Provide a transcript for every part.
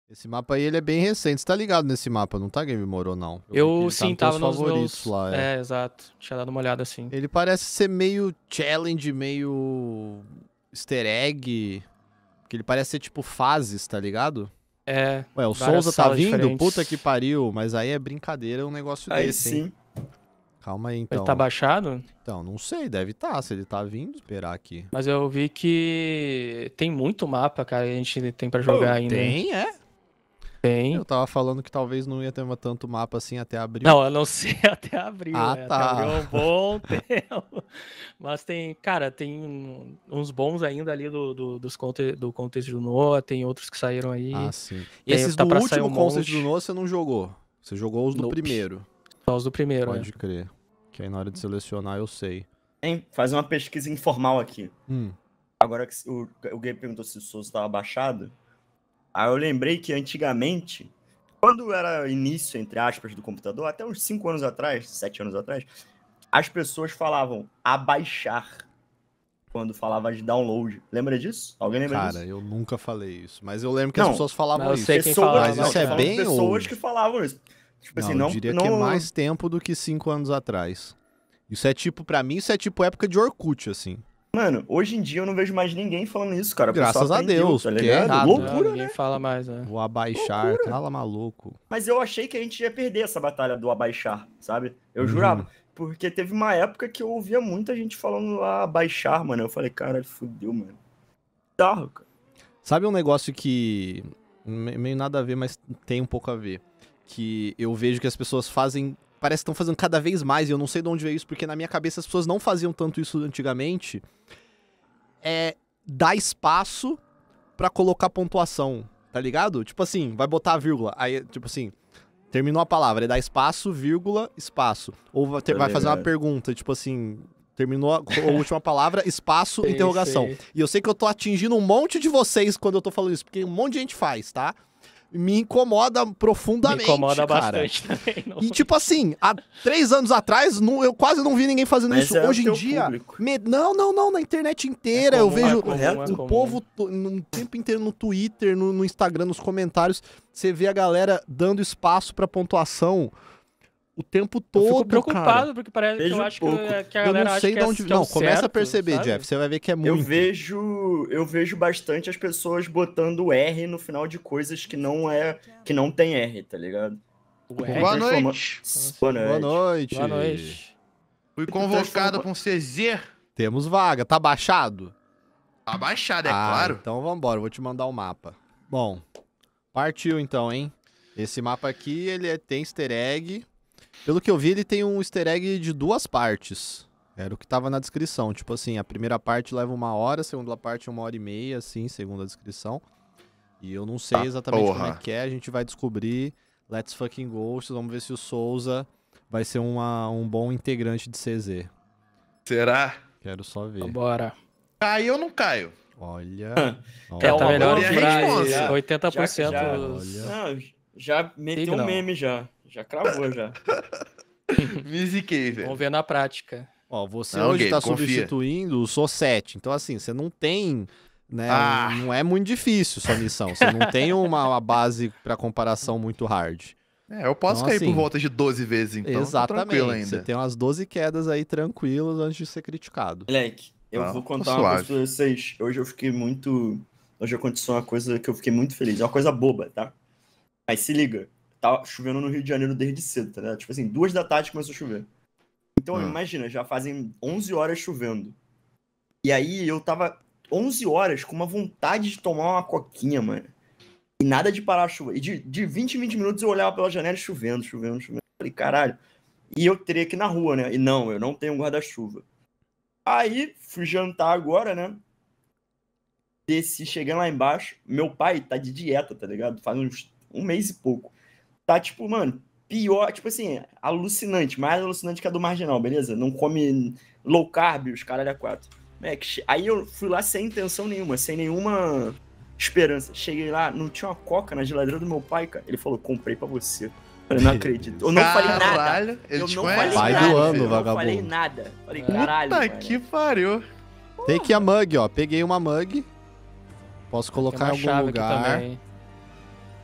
Esse mapa aí, ele é bem recente. Você tá ligado nesse mapa, não tá, Game Moro, não? Eu sim, tava nos favoritos meus... lá, é. É, exato. Tinha dado uma olhada assim. Ele parece ser meio challenge, meio easter egg. Porque ele parece ser tipo fases, tá ligado? É. Ué, o várias Souza tá salas vindo? diferentes. Puta que pariu. Mas aí é brincadeira um negócio Aí desse, hein? sim. Calma aí, então. Ele tá baixado? Então, não sei, deve estar. Se ele tá vindo, esperar aqui. Mas eu vi que tem muito mapa, cara, que a gente tem pra jogar ainda. Tem, é? Tem. Eu tava falando que talvez não ia ter tanto mapa assim até abril. Não, eu não sei até abril. Ah, né? tá. Até abril é um bom tempo. Mas tem, cara, tem uns bons ainda ali do Contest do Noah, tem outros que saíram aí. Ah, sim. Tem- Esses tá do pra sair último um Concept monte. do Noah você não jogou. Você jogou os do Nope. primeiro. Só os do primeiro, Pode crer. Que aí na hora de selecionar eu sei. Hein? Fazer uma pesquisa informal aqui. Hum. Agora que o Gabe perguntou se o Souza estava baixado. Aí eu lembrei que antigamente, quando era início, entre aspas, do computador, até uns 5 anos atrás, 7 anos atrás, as pessoas falavam abaixar quando falava de download. Lembra disso? Alguém lembra disso? Cara, eu nunca falei isso. Mas eu lembro que Não, as pessoas falavam mas eu isso. sei quem falava, Mas isso é tô falando bem de pessoas old. que falavam isso. Tipo assim, Eu não, diria não... que é mais tempo do que 5 anos atrás. Isso é tipo, pra mim, isso é tipo época de Orkut, assim. Mano, hoje em dia eu não vejo mais ninguém falando isso, cara. O Graças pessoal a aprendeu, Deus, tá porque ligado? é errado, Loucura, ninguém né? fala mais, né? Vou abaixar, cala maluco. Mas eu achei que a gente ia perder essa batalha do abaixar, sabe? Eu Uhum. jurava. Porque teve uma época que eu ouvia muita gente falando abaixar, mano. Eu falei, caralho, fudeu, mano. Bizarro, cara. Sabe um negócio que meio nada a ver, mas tem um pouco a ver? Que eu vejo que as pessoas fazem... Parece que estão fazendo cada vez mais, e eu não sei de onde veio isso, porque na minha cabeça as pessoas não faziam tanto isso antigamente. É dar espaço pra colocar pontuação, tá ligado? Tipo assim, vai botar a vírgula, aí tipo assim, terminou a palavra, é dar espaço, vírgula, espaço. Ou vai fazer uma pergunta, tipo assim, terminou a última palavra, espaço, Sei, interrogação. sei. E eu sei que eu tô atingindo um monte de vocês quando eu tô falando isso, porque um monte de gente faz, tá? Me incomoda profundamente, Me incomoda cara. bastante também. Não. E tipo assim, há 3 anos atrás, eu quase não vi ninguém fazendo Mas isso. é o Hoje em teu dia, público. não, na internet inteira, É eu comum, vejo é comum, é o comum. povo no tempo inteiro no Twitter, no Instagram, nos comentários, você vê a galera dando espaço pra pontuação o tempo todo, Eu fico preocupado, cara. porque parece que Vejo eu acho pouco. que a Eu galera não acha sei que de é, onde... que é o Não, começa a certo, perceber, sabe? Jeff, você vai ver que é muito. Eu vejo bastante as pessoas botando R no final de coisas que não tem R, tá ligado? Ué, Boa Transforma- noite. Boa Boa noite. boa noite. Fui convocado pra um CZ. Temos vaga, tá baixado? Abaixado, é claro. Então vambora, eu vou te mandar o mapa. Bom, partiu então, hein? Esse mapa aqui, tem easter egg. Pelo que eu vi, ele tem um easter egg de 2 partes. Era o que tava na descrição. Tipo assim, a primeira parte leva 1 hora, a segunda parte 1h30, assim, segundo a descrição. E eu não sei exatamente como é que é, a gente vai descobrir. Let's fucking go. Vamos ver se o Souza vai ser um bom integrante de CZ. Será? Quero só ver. Bora. Caio ou não caio? Olha. É, tá uma melhor boa pra resposta. 80%. Não, já meteu Signal. um meme já. Já cravou já. Me ziquei, velho. Vamos ver na prática. Ó, você Não, hoje Gabe, tá confia. substituindo o Sossete. Então, assim, você não tem, né? Ah. Não é muito difícil sua missão. Você não tem uma base pra comparação muito hard. É, eu posso Então, cair assim, por volta de 12 vezes, então. Tô Exatamente. tranquilo Você ainda. tem umas 12 quedas aí tranquilas antes de ser criticado. Moleque, eu Tá, vou tô contar uma coisa suave. pra vocês. Hoje aconteceu uma coisa que eu fiquei muito feliz. É uma coisa boba, tá? Mas se liga. Tá chovendo no Rio de Janeiro desde cedo, tá ligado? Tipo assim, 2 da tarde começou a chover. Então, imagina, já fazem 11 horas chovendo. E aí eu tava 11 horas com uma vontade de tomar uma coquinha, mano. E nada de parar a chuva. E de 20 em 20 minutos eu olhava pela janela e chovendo. Falei, caralho. E eu teria que ir na rua, né? E não, eu não tenho guarda-chuva. Aí, fui jantar agora, né? Desci, cheguei lá embaixo. Meu pai tá de dieta, tá ligado? Faz uns 1 mês e pouco. Tá, tipo, mano, pior, tipo assim, alucinante. Mais alucinante que a do Marginal, beleza? Não come low carb, os caralho a 4. Aí eu fui lá sem intenção nenhuma, sem nenhuma esperança. Cheguei lá, não tinha uma coca na geladeira do meu pai, cara. Ele falou, comprei pra você. Eu falei, não acredito. Eu não falei nada. Caralho, ele Eu te não conhece? falei Pai do nada. ano, Eu não vagabundo. falei nada. Falei, caralho, Puta mano. que pariu. Tem aqui a mug, ó. Peguei uma mug. Posso Tem colocar uma em algum chave lugar. aqui também.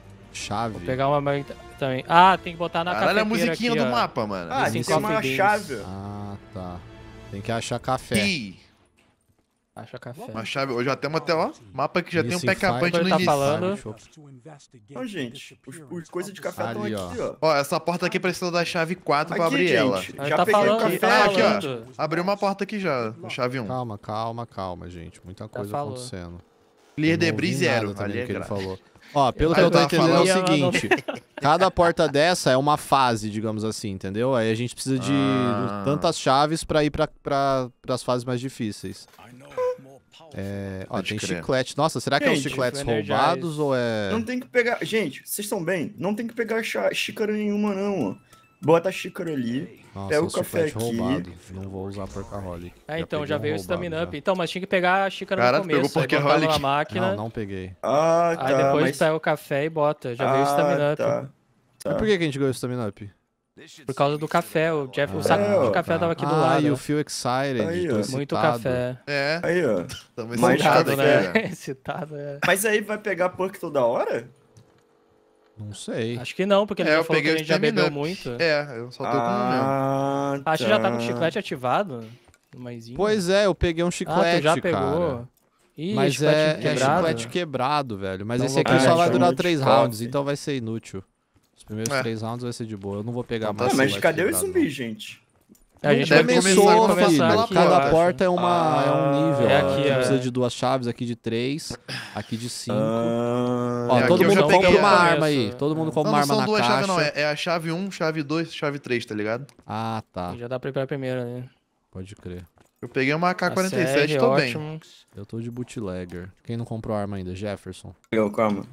chave. Vou pegar uma também. Ah, tem que botar na Caralho, a cafeteira musiquinha aqui, do ó. mapa, mano. Ah, Missing tem uma Coffee Beans. chave. Ah, tá. Tem que achar café. Ih, Acha café. uma chave. Hoje já temos até, ó, mapa que já tem um Missing pack-a-punch Fire. no Tá início. falando. Não, gente, os coisas de café estão Ali, aqui, ó. ó. Ó, essa porta aqui precisa da chave 4 pra Aqui, abrir ela. gente. Aí Já tá peguei o falando, café, tá aqui, ó. falando. Abriu uma porta aqui já, chave 1. Calma, gente. Muita coisa falou. acontecendo. Clear Eu não debris ouvi nada 0. também Ali do é que ele grátis. falou. Ó, pelo Aí que eu eu tô tava entendendo é o falando. seguinte. Cada porta dessa é uma fase, digamos assim, entendeu? Aí a gente precisa de tantas chaves pra ir pras fases mais difíceis. É, ó, Pode tem crer. chiclete. Nossa, será que é os Gente, chicletes foi Energize. roubados ou é... Não tem que pegar. Gente, vocês estão bem? Não tem que pegar xícara nenhuma, não, ó. Bota a xícara ali. Nossa, Pega o os café chiclete aqui. roubado. Não vou usar Porcaholic. É, então, peguei já um veio o roubado Stamina Up. já. Então, mas tinha que pegar a xícara Caralho, no pegou começo, aí botava Porcaholic. na máquina, Não peguei. Ah, tá. aí depois mas... pega o café e bota. Já veio o Stamina Up. Tá. Mas por que a gente ganhou o Stamina Up? Por causa do café, o Jeff, o saco ó, de café tava aqui do Ah, lado. e o Feel Excited. Aí, tô ó. excitado. Muito café. É, Aí, ó. tamo Mais excitado café. aqui, Excitado, já. né? Excitado, é. Mas aí vai pegar perk toda hora? Não sei. Acho que não, porque ele É, já eu falou que peguei a o gente já Stamina bebeu Up. muito. É, eu só tô com um mesmo. Ah, Acho que já tá com o chiclete ativado. no maisinho. Pois é, eu peguei um Ah, chiclete, tu já cara. pegou? Ih, Mas chiclete é quebrado. chiclete quebrado, velho. Mas Então esse vou aqui pegar só vai então. durar Muito 3 top. rounds, então vai ser inútil. Os primeiros É. 3 rounds vai ser de boa. Eu não vou pegar Então tá mais Ah, mas chiclete cadê os quebrado, zumbis, gente? A gente Deve vai começar Começou, quando passar filho. pela Cada porta. porta é um nível. É ó. aqui, Aqui ó. precisa de 2 chaves, aqui de 3, aqui de 5. Ah, Ó, É, todo aqui eu mundo já compra peguei uma a- arma aí. Todo mundo compra Não, uma não arma são na duas caixa. chaves, não. É a chave 1, chave 2, chave 3, tá ligado? Ah, tá. Já dá pra ir pra primeira, né? Pode crer. Eu peguei uma AK-47, ACR, tô bem. ótimo. Eu tô de bootlegger. Quem não comprou arma ainda? Jefferson. calma.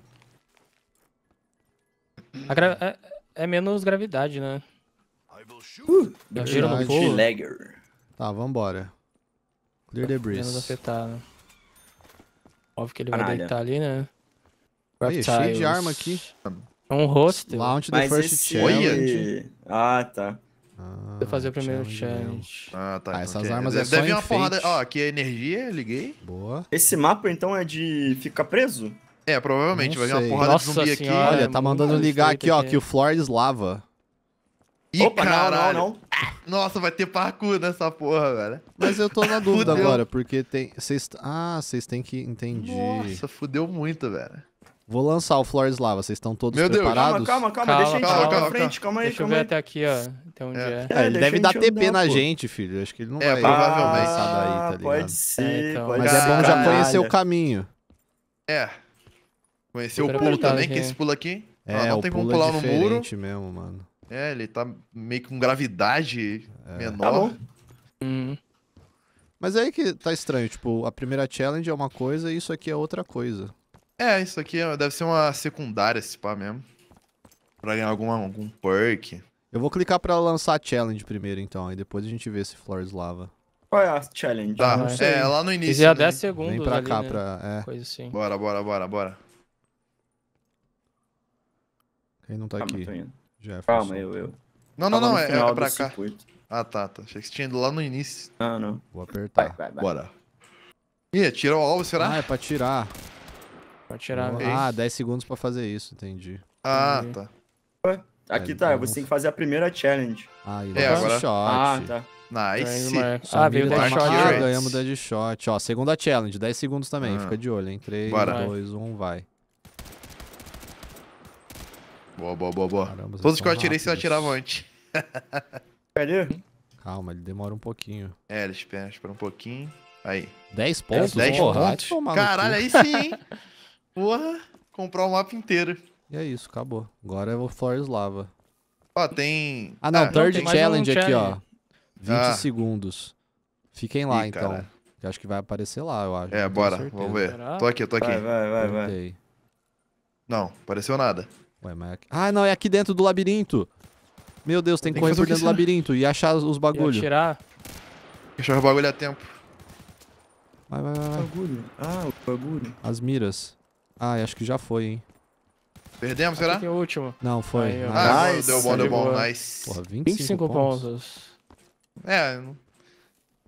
É menos gravidade, né? Já viram no verdade. pulo? Bootlegger. Tá, vambora. Clear debris. Menos afetado. Óbvio que ele vai Canalha. deitar ali, né? Aí, é cheio de Reptiles. arma aqui. Um hostel. Launch the Mas first esse... challenge. Ah, tá. Ah, Vou fazer o primeiro mesmo. challenge. Ah, tá. Ah, então essas aqui armas é deve só vir uma enfeite. porrada. Ó, aqui é energia, liguei. Boa. Esse mapa, então, é de ficar preso? É, provavelmente. Não vai vir uma sei. porrada Nossa de zumbi aqui. senhora. Olha, tá muito mandando ligar feito aqui, ó, aqui. que o floor is lava. Ih, Opa, caralho. não. Nossa, vai ter parkour nessa porra, velho. Mas eu tô na dúvida Fudeu. agora, porque tem... vocês têm que... Entendi. Nossa, fudeu muito, velho. Vou lançar o floor is lava. Vocês estão todos Meu Deus. preparados? Calma, Calma, deixa a gente calma, ir pra calma, frente, calma aí, Deixa eu calma ver aí. até aqui, ó. Até onde é. É, ele deixa deve a dar gente TP andar, na pô. gente, filho. Acho que ele não É, vai provavelmente. passar daí, tá ligado? Pode ser, então. pode Mas ser. é bom já conhecer o Canalha. caminho. É. Conhecer o Super pulo apertado também, aqui. que esse pulo aqui. É, não o tem como pulo é pular no muro. diferente mesmo, mano. É, ele tá meio com gravidade menor. Tá bom. Mas é aí que tá estranho, tipo, a primeira challenge é uma coisa e isso aqui é outra coisa. É, isso aqui deve ser uma secundária, esse pá mesmo. Pra ganhar algum perk. Eu vou clicar pra lançar a challenge primeiro, então, aí depois a gente vê se Floor is lava. Qual é a challenge? Tá, não sei. é lá no início. Fizer a né? 10 segundos Vem pra ali, cá né? pra... Coisa assim. Bora. Quem não tá Calma, aqui? tô indo. Jefferson. Calma, eu. Não, Tava no é final do pra cá. circuito. Ah, tá. Achei que você tinha ido lá no início. Ah, não. Vou apertar. Vai. Bora. Ih, tira o alvo, será? Ah, é pra tirar. Pode tirar. Ok. Ah, 10 segundos pra fazer isso, entendi. Ah, Entendi. tá. Aqui É, tá, eu você não- tem que fazer a primeira challenge. Ah, e É, agora agora- shot. Ah, tá. Nice. Ah, veio o Tá Deadshot. aqui, Deadshot. ganhamos Deadshot. Ó, segunda challenge, 10 segundos também, Ah. fica de olho, hein? 3, Bora. 2, 1, vai. Boa. Caramba, vocês Todos que eu são atirei, você rápidos. atirava antes. Cadê? Calma, ele demora um pouquinho. É, ele espera um pouquinho. Aí. 10 pontos? 10 Porra, vai pontos. tomar no Caralho, cu. aí sim, hein? Porra, comprar o mapa inteiro. E é isso, acabou. Agora é o Floor is lava. Ó, tem... Ah, não, não, third tem mais um challenge aqui, ó. challenge. 20 Ah. segundos. Fiquem lá, Ih, então. cara. Que acho que vai aparecer lá, eu acho. É, não tenho bora, certeza. vamos ver. Será? Tô aqui. Vai. Apertei. Não, apareceu nada. Ué, mas... Ah, não, é aqui dentro do labirinto. Meu Deus, tem que Tem que correr fazer por o que dentro do será? labirinto e achar os E bagulho. atirar. Deixa eu o bagulho a tempo. Vai. Bagulho. Ah, o bagulho. As miras. Ah, acho que já foi, hein? Perdemos, Aqui será? tem o último. Não, foi. Aí, ó. Ah, Nice. deu bom, Boa. nice. Porra, 25 pontos. É,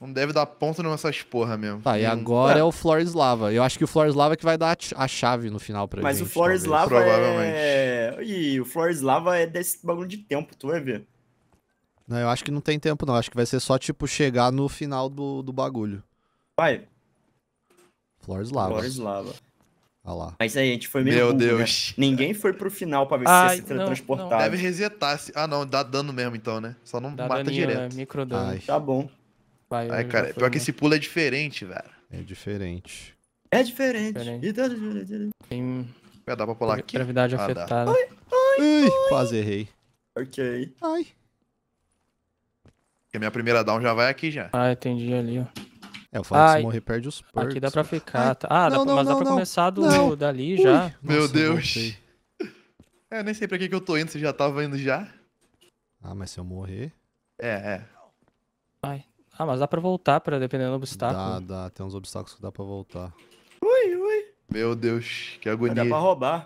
Não deve dar ponto nessas porra mesmo. Tá, e Hum, agora é. é o Flores Lava. Eu acho que o Flores Lava é que vai dar a chave no final pra Mas gente. o Flores talvez. Lava Provavelmente. Ih, o Flores Lava é desse bagulho de tempo, tu vai ver. Não, eu acho que não tem tempo, não. Acho que vai ser só, tipo, chegar no final do bagulho. Vai, Flores Lava. Flores Lava. Olha lá. Mas aí, a gente foi meio Meu burro, Deus. né? Ninguém foi pro final pra ver Ai, se ia ser não, teletransportado. Deve resetar. Ah, não, dá dano mesmo então, né? Só não Dá mata daninho, né? direto. Micro dano. Ai, Tá bom. Vai, Ai, já cara, foi, pior que né? esse pulo é diferente, velho. é diferente. É diferente. Diferente. E tá diferente. Tem Vai dar pra pular aqui? gravidade Ah, dá. afetada. Ui, quase errei. Ok. Ai. Porque a minha primeira down já vai aqui já. Ah, entendi ali, ó. É, o fato de Ai, se morrer perde os perks. Aqui dá pra ficar. Ai, Tá. Ah, não, mas dá não, pra não, começar não. dali Ui. já. Meu Nossa, eu Deus. voltei. Eu nem sei pra que eu tô indo, você já tava indo já? Ah, mas se eu morrer... É. Ah, mas dá pra voltar, dependendo do obstáculo. Dá. Tem uns obstáculos que dá pra voltar. Ui. Meu Deus, que Vai agonia. dar pra roubar.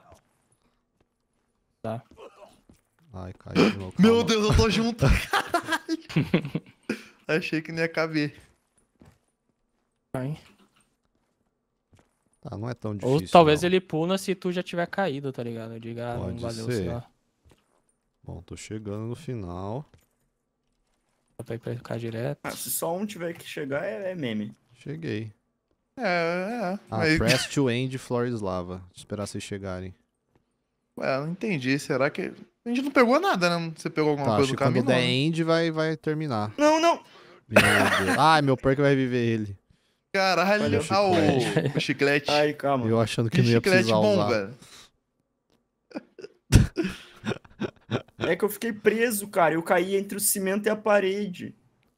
Ai, caiu de novo. Meu calma. Deus, eu tô junto. Caralho. Achei que não ia caber. Vai. Tá, não é tão difícil. Ou talvez não. ele pula se tu já tiver caído, tá ligado? Eu digo, não Pode valeu, ser. sei lá. Bom, tô chegando no final. Dá pra ir pra cá direto. Ah, se só um tiver que chegar, é meme. Cheguei. É. Ah, Mas, press to end Flores Lava. Esperar vocês chegarem. ué, não entendi. Será que... A gente não pegou nada, né? Você pegou alguma Tá, coisa acho do que quando caminho? der não, né? end vai terminar. Não. Meu Deus. Ai, meu perk vai viver ele. Caralho. Valeu. Ah, o chiclete. Ai, calma. Eu achando que Que não ia chiclete precisar bom, usar. velho. É que eu fiquei preso, cara. Eu caí entre o cimento e a parede.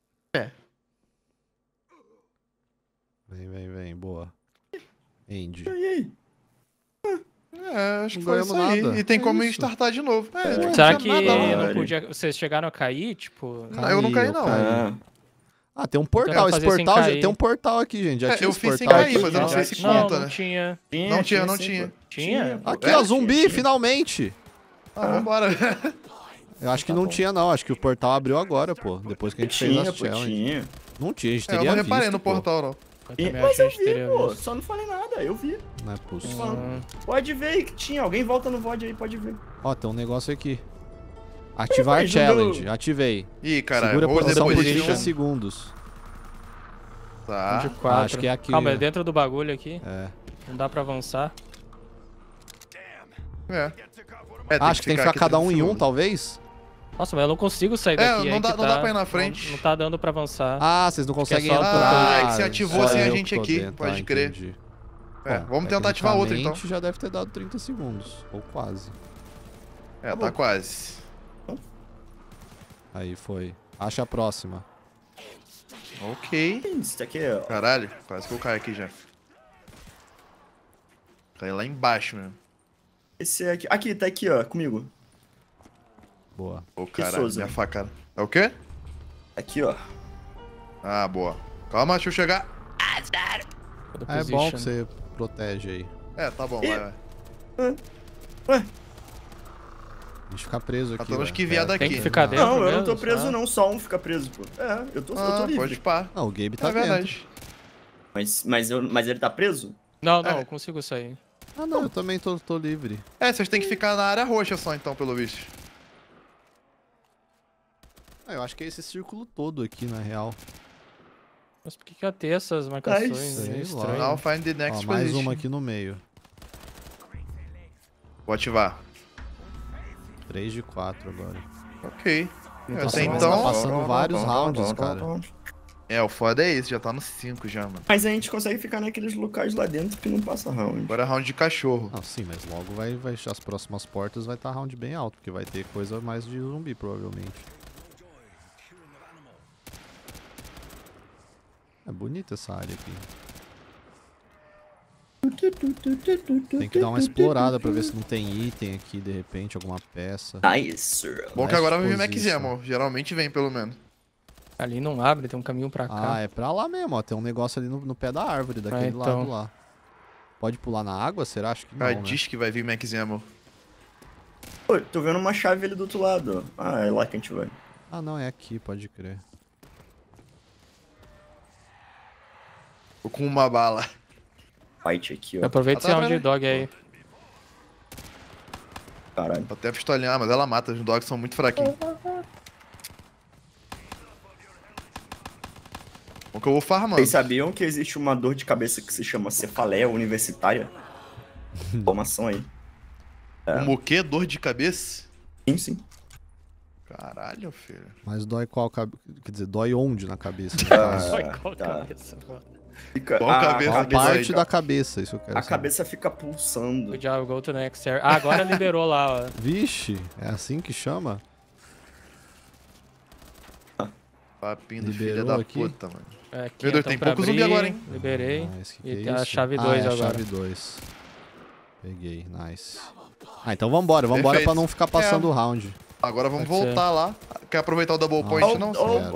Vem. Boa. End. E aí? É, acho que Não foi ganhamos isso aí. nada. E tem É como isso. startar de novo. É, Ué, não Será tinha que nada lá. velho. não podia. Vocês chegaram a cair? Tipo. Não, eu não caí, não. Ah, Ah, tem um portal. tentar Esse fazer sem portal, cair. tem um portal aqui, gente. Já É, tinha eu esse fiz sem portal cair, aqui. mas eu não já sei se tinha. conta, Não né? tinha. Não tinha, não sim, tinha. pô. Tinha? Aqui, É, ó, zumbi, tinha. finalmente. Ah, vambora. Eu acho que Tá não bom. tinha, não. Acho que o portal abriu agora, pô. Depois que a gente fez Tinha, as pô, challenge. tinha. Não tinha, a gente É, eu teria não reparei visto, no pô. portal, não. Eu também Mas achei eu que vi, teria pô. visto. Só não falei nada, eu vi. Não é possível. Falando. Pode ver aí que tinha. Alguém volta no VOD aí, pode ver. Ó, tem um negócio aqui. Ativar Mas challenge. não Ativei. Ih, caralho. Segura a Hold the posição por position. 30 segundos. Tá. De 4. acho que é aqui, Calma, né? é dentro do bagulho aqui. É. Não dá pra avançar. É. Acho que tem que ficar aqui cada 30 um em um, segundos. talvez. Nossa, mas eu não consigo sair É, daqui. não aí dá- que não tá- dá pra ir na frente. Não tá dando pra avançar. Ah, vocês não conseguem só tu- entrar. Ah, é que você ativou Só sem a eu gente que tô aqui, dentro. pode crer. Entendi. É, Bom, vamos tentar ativar outro então. tecnicamente, já deve ter dado 30 segundos. Ou quase. É, tá quase. Aí foi. Acha a próxima. Ok. Isso aqui é. Caralho, quase que eu caio aqui já. Caí lá embaixo mesmo. Esse é aqui. Aqui, tá aqui, ó, comigo. Boa. Ô, caralho, Souza. minha facada. É o quê? Aqui, ó. Ah, boa. Calma, deixa eu chegar. Toda É bom que position. você protege aí. É, tá bom, vai. Ué? A gente fica preso aqui. temos velho. que viar daqui. Tem que ficar dentro Não, eu não mesmo, tô preso, tá? não. Só um fica preso, pô. É, eu tô Ah, livre. pode pá. Não, o Gabe tá É dentro. verdade. Mas ele tá preso? Não, É. eu consigo sair. Ah, não, eu também tô livre. É, vocês têm que ficar na área roxa só então, pelo visto. Ah, eu acho que é esse círculo todo aqui, na real. Mas por que ia ter essas marcações? sei É lá. estranho. Now find the Ó, next mais position. uma aqui no meio. Vou ativar. 3 de 4 agora. Ok. Nossa, Até mas então... tá passando vários rounds, cara. É, o foda é esse, já tá no 5 já, mano. Mas a gente consegue ficar naqueles locais lá dentro que não passa round. Agora é round de cachorro. Não, sim, mas logo as próximas portas vai estar round bem alto, porque vai ter coisa mais de zumbi, provavelmente. É bonita essa área aqui. Tem que dar uma explorada pra ver se não tem item aqui, de repente, alguma peça. Nice. Bom que Nice agora vai vir position. Max Ammo. Geralmente vem, pelo menos. Ali não abre, tem um caminho pra cá. Ah, é pra lá mesmo, ó. Tem um negócio ali no pé da árvore, daquele então. lado lá. Pode pular na água? Será? Acho que não, Ah, né? diz que vai vir Max Ammo. Pô, tô vendo uma chave ali do outro lado. Ah, é lá que a gente vai. Ah, não, é aqui, pode crer. Tô com uma bala. Fight aqui, ó. Aproveita esse tá, round de né? dog aí. Caralho. Tô até a pistolinha, mas ela mata. Os dogs são muito fraquinhos. Bom que eu vou farmando. Vocês sabiam que existe uma dor de cabeça que se chama cefaleia universitária? Informação aí. Um o quê? Dor de cabeça? Sim, sim. Caralho, filho. Mas dói qual cabeça? Quer dizer, dói onde na cabeça? no Ah, caso? Olha qual tá. cabeça, mano. Fica, Qual a, cabeça? Qual a, cabeça parte aí, da cabeça? Isso eu quero a saber. cabeça fica pulsando. Good job, go to next area. Ah, agora liberou lá, ó. Vixe, é assim que chama? Papinho do Liberou filho da aqui? puta, mano. É, aqui, Meu Deus, então, tem pra pouco zumbi abrir, agora, hein? Liberei. Nice, que E é tem a isso? chave 2 é a agora. chave 2. Peguei, nice. Ah, então vambora pra Perfeito. não ficar passando o round. Agora vamos Pode ser. voltar lá. Quer aproveitar o double point, não?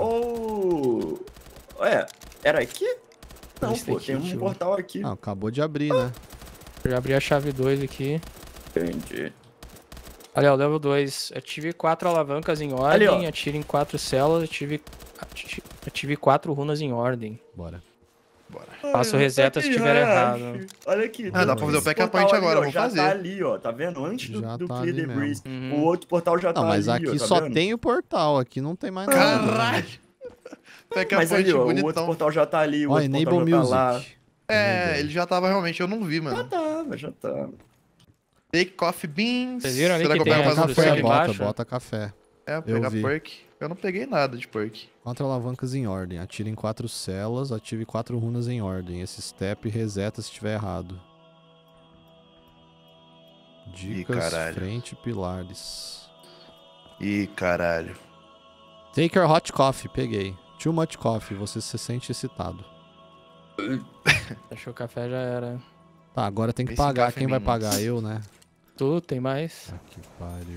Ué, era aqui? Não, Esse pô, aqui, tem um tio. portal aqui. Ah, acabou de abrir, né? Já abri a chave 2 aqui. Entendi. Olha, o level 2. Ative 4 alavancas em Ali, ordem, ó. atire em 4 células, ative 4 runas em ordem. Bora. Bora. Faça o reset se estiver errado. Olha aqui. Ah, dá pra fazer o esse pack a portal point ali, agora, ó, vamos já fazer. tá ali, ó, tá vendo? Antes Já do tá Clear ali Debris. mesmo. O outro portal já Não, tá mas ali, aqui ó, tá só vendo? tem o portal, aqui não tem mais nada. Caralho! Pack a Mas point ali, ó, o outro bonitão. portal já tá ali, o Ó, outro Enable portal já tá lá. Music. É, ele já tava realmente, eu não vi, Já mano. tava, já tava. Take coffee beans. Vocês viram ali Será que que eu tem pego a mais um construção Café, perk? ali aqui? embaixo? bota café. É, pegar vi. perk. Eu não peguei nada de perk. 4 alavancas em ordem. Atire em 4 celas, ative 4 runas em ordem. Esse step reseta se estiver errado. Dicas, caralho. frente, pilares. Ih, caralho. Take your hot coffee, peguei. Too much coffee, você se sente excitado. Achou o café, já era. Tá, agora tem que Esse pagar. café Quem vai means. pagar? Eu, né? Tu, tem mais? Ah, que pariu.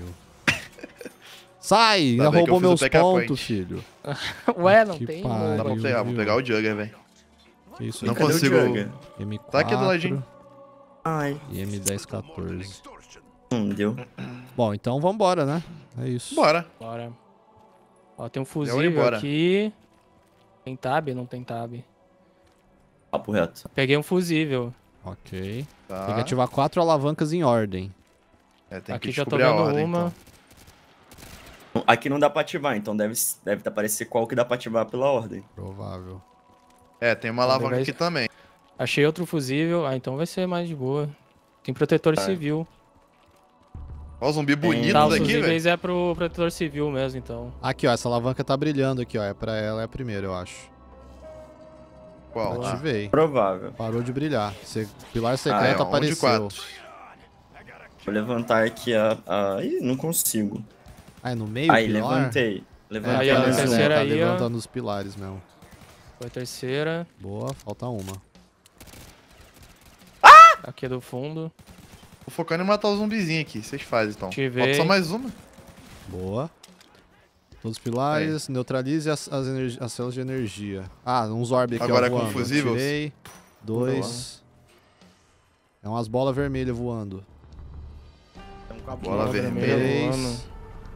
Sai! Tá Já bem que eu roubou fiz o meus pack a point. pontos, filho. Ué, não Que tem? pariu. Oba. Dá pra pegar, vou viu? pegar o Jugger, velho. Que isso Não aí? Cadê o consigo- Jugger? M4 Tá aqui do ladinho. Ai, e M1014. deu. Bom, então vambora, né? É isso. Bora. Bora. Ó, tem um ir fusível embora. aqui. Tem tab? Não tem tab. Papo reto. Peguei um fusível. Ok. Tá. Tem que ativar 4 alavancas em ordem. É, tem Aqui que já tô descobrir a vendo ordem, uma. então. Aqui não dá pra ativar, então deve aparecer qual que dá pra ativar pela ordem. Provável. É, tem uma alavanca Vai- aqui também. Achei outro fusível. Ah, então vai ser mais de boa. Tem protetor Tá. civil. Ó o zumbi bonito Tá, os daqui, velho. fusíveis é pro protetor civil mesmo, então. Aqui, ó. Essa alavanca tá brilhando aqui, ó. É pra ela, é a primeira, eu acho. Qual? Ah, Ativei. Provável. Parou de brilhar. Pilar é, secreto ó, um de apareceu. 4. Vou levantar aqui a... Ih, não consigo. Ah, é no meio Aí, o pilar? levantei. É, Levantei Aí, ó, mais na um. terceira tá aí, ó. levantando os pilares mesmo. Foi a terceira. Boa, falta uma. Aqui é do fundo. Tô focando em matar o zumbizinho aqui. Vocês fazem, então. Ativei. Falta só mais uma. Boa. Todos os pilares, neutralize as células de energia. Ah, uns orb aqui, Agora ó, com voando. fusíveis? Tirei. 2. É umas bolas vermelhas voando. Tem um cabo Bola lá. vermelha. vermelha 3. voando.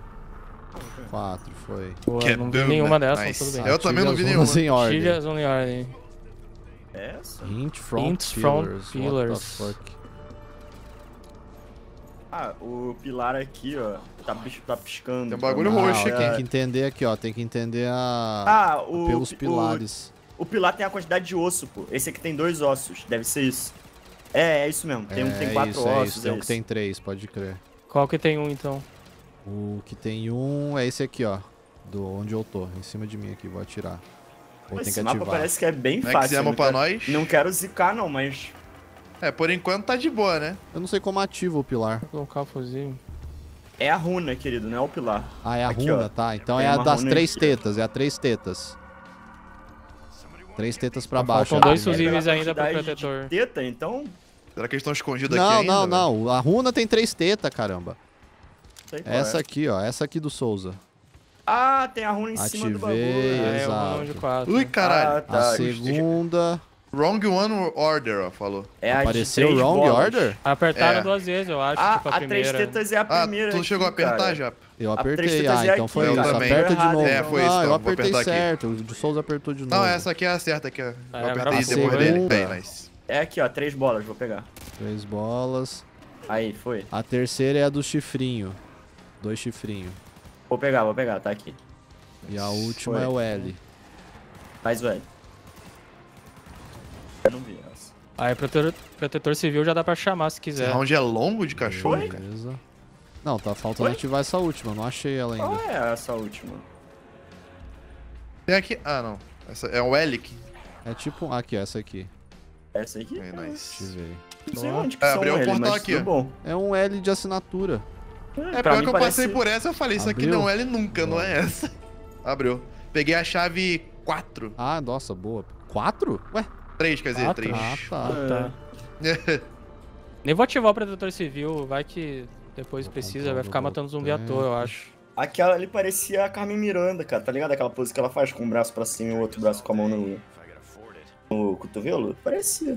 4, foi. Boa, Que é não vi doom, nenhuma né? dessas, Nice. mas tudo Eu bem. também não vi Ative as runas nenhuma. em ordem. Tilhas only ordem. Essa? Hint front Hints front pillars. pillars. What the fuck? Ah, o pilar aqui, ó, tá piscando. Tem um bagulho Então, roxo Ah, aqui. tem que entender aqui, ó. Tem que entender pelos o pilares. O pilar tem a quantidade de osso, pô. Esse aqui tem 2 ossos, deve ser isso. É isso mesmo. Tem um que tem 4 isso, ossos. isso. Tem um que isso. tem 3, pode crer. Qual que tem um, então? O que tem um é esse aqui, ó. Do onde eu tô. Em cima de mim aqui, vou atirar. Ou tem Esse que mapa ativar. parece que é bem Max fácil. Ammo não pra quero- nós. Não quero zicar, não, mas... É, por enquanto tá de boa, né? Eu não sei como ativa o pilar. Vou colocar o fusível. É a runa, querido, não é o pilar. Ah, é a Aqui, runa, ó. tá. Então Tem é a uma das runa 3 aqui, ó. tetas, é a 3 tetas. 3 tetas pra Só baixo. faltam é a dois runa. fusíveis Pela ainda pro quantidade protetor. de Teta, então... Será que eles estão escondidos aqui ainda? Não, velho? não. A runa tem 3 tetas, caramba. Sei qual Essa é. aqui, ó. Essa aqui do Souza. Ah, tem a runa em cima do bagulho. Ativei, Ah, é exato. o de 4. Ui, caralho. Ah, tá. A segunda Wrong One Order, ó, falou. É a de Apareceu 3 Wrong bolas. Order? Apertaram É. 2 vezes, eu acho, Ah, tipo a a Três primeira. Tetas é a Ah, primeira. tu aqui, chegou a apertar cara. já? Eu A apertei. Três Tetas Ah, é então aqui, foi eu isso. também. Aperta de Errado, novo. É, foi isso, Não, eu então, vou apertei apertar aqui. certo. O de Souza apertou de novo. Não, essa aqui é a certa aqui, ó. Eu agora apertei a depois dele. segunda. Bem, nice. É aqui, ó, 3 bolas, vou pegar. 3 bolas. Aí, foi. A terceira é a do chifrinho. 2 chifrinhos. Vou pegar, tá aqui. E a última Foi. é o L. Faz o L. Eu não vi essa. Aí, protetor civil já dá pra chamar se Esse quiser. round é longo de cachorro, Foi? cara. Beleza. Não, tá faltando Oi? ativar essa última. Não achei ela Qual ainda. é essa última? Tem aqui. Ah, não. Essa é o L aqui. É tipo... Aqui, ó, essa aqui. Essa aqui? É, nice. Ativei. Não sei Boa. onde que É, são abriu o eles, portal mas aqui, tudo ó. bom. É um L de assinatura. É, pra pior mim que eu parece- passei por essa, eu falei, isso aqui Abriu? não é L nunca, não é essa. Abriu. Peguei a chave 4. Ah, nossa, boa. 4? Ué? 3, quer dizer, 4? 3. Ah, tá. Tá. Nem vou ativar o protetor civil, vai que depois Vou precisa, comprar vai o ficar do matando zumbi à tempo. toa, eu acho. Aquela ali parecia a Carmen Miranda, cara. Tá ligado? Aquela pose que ela faz com um braço pra cima e o outro braço com a mão no cotovelo? Parecia.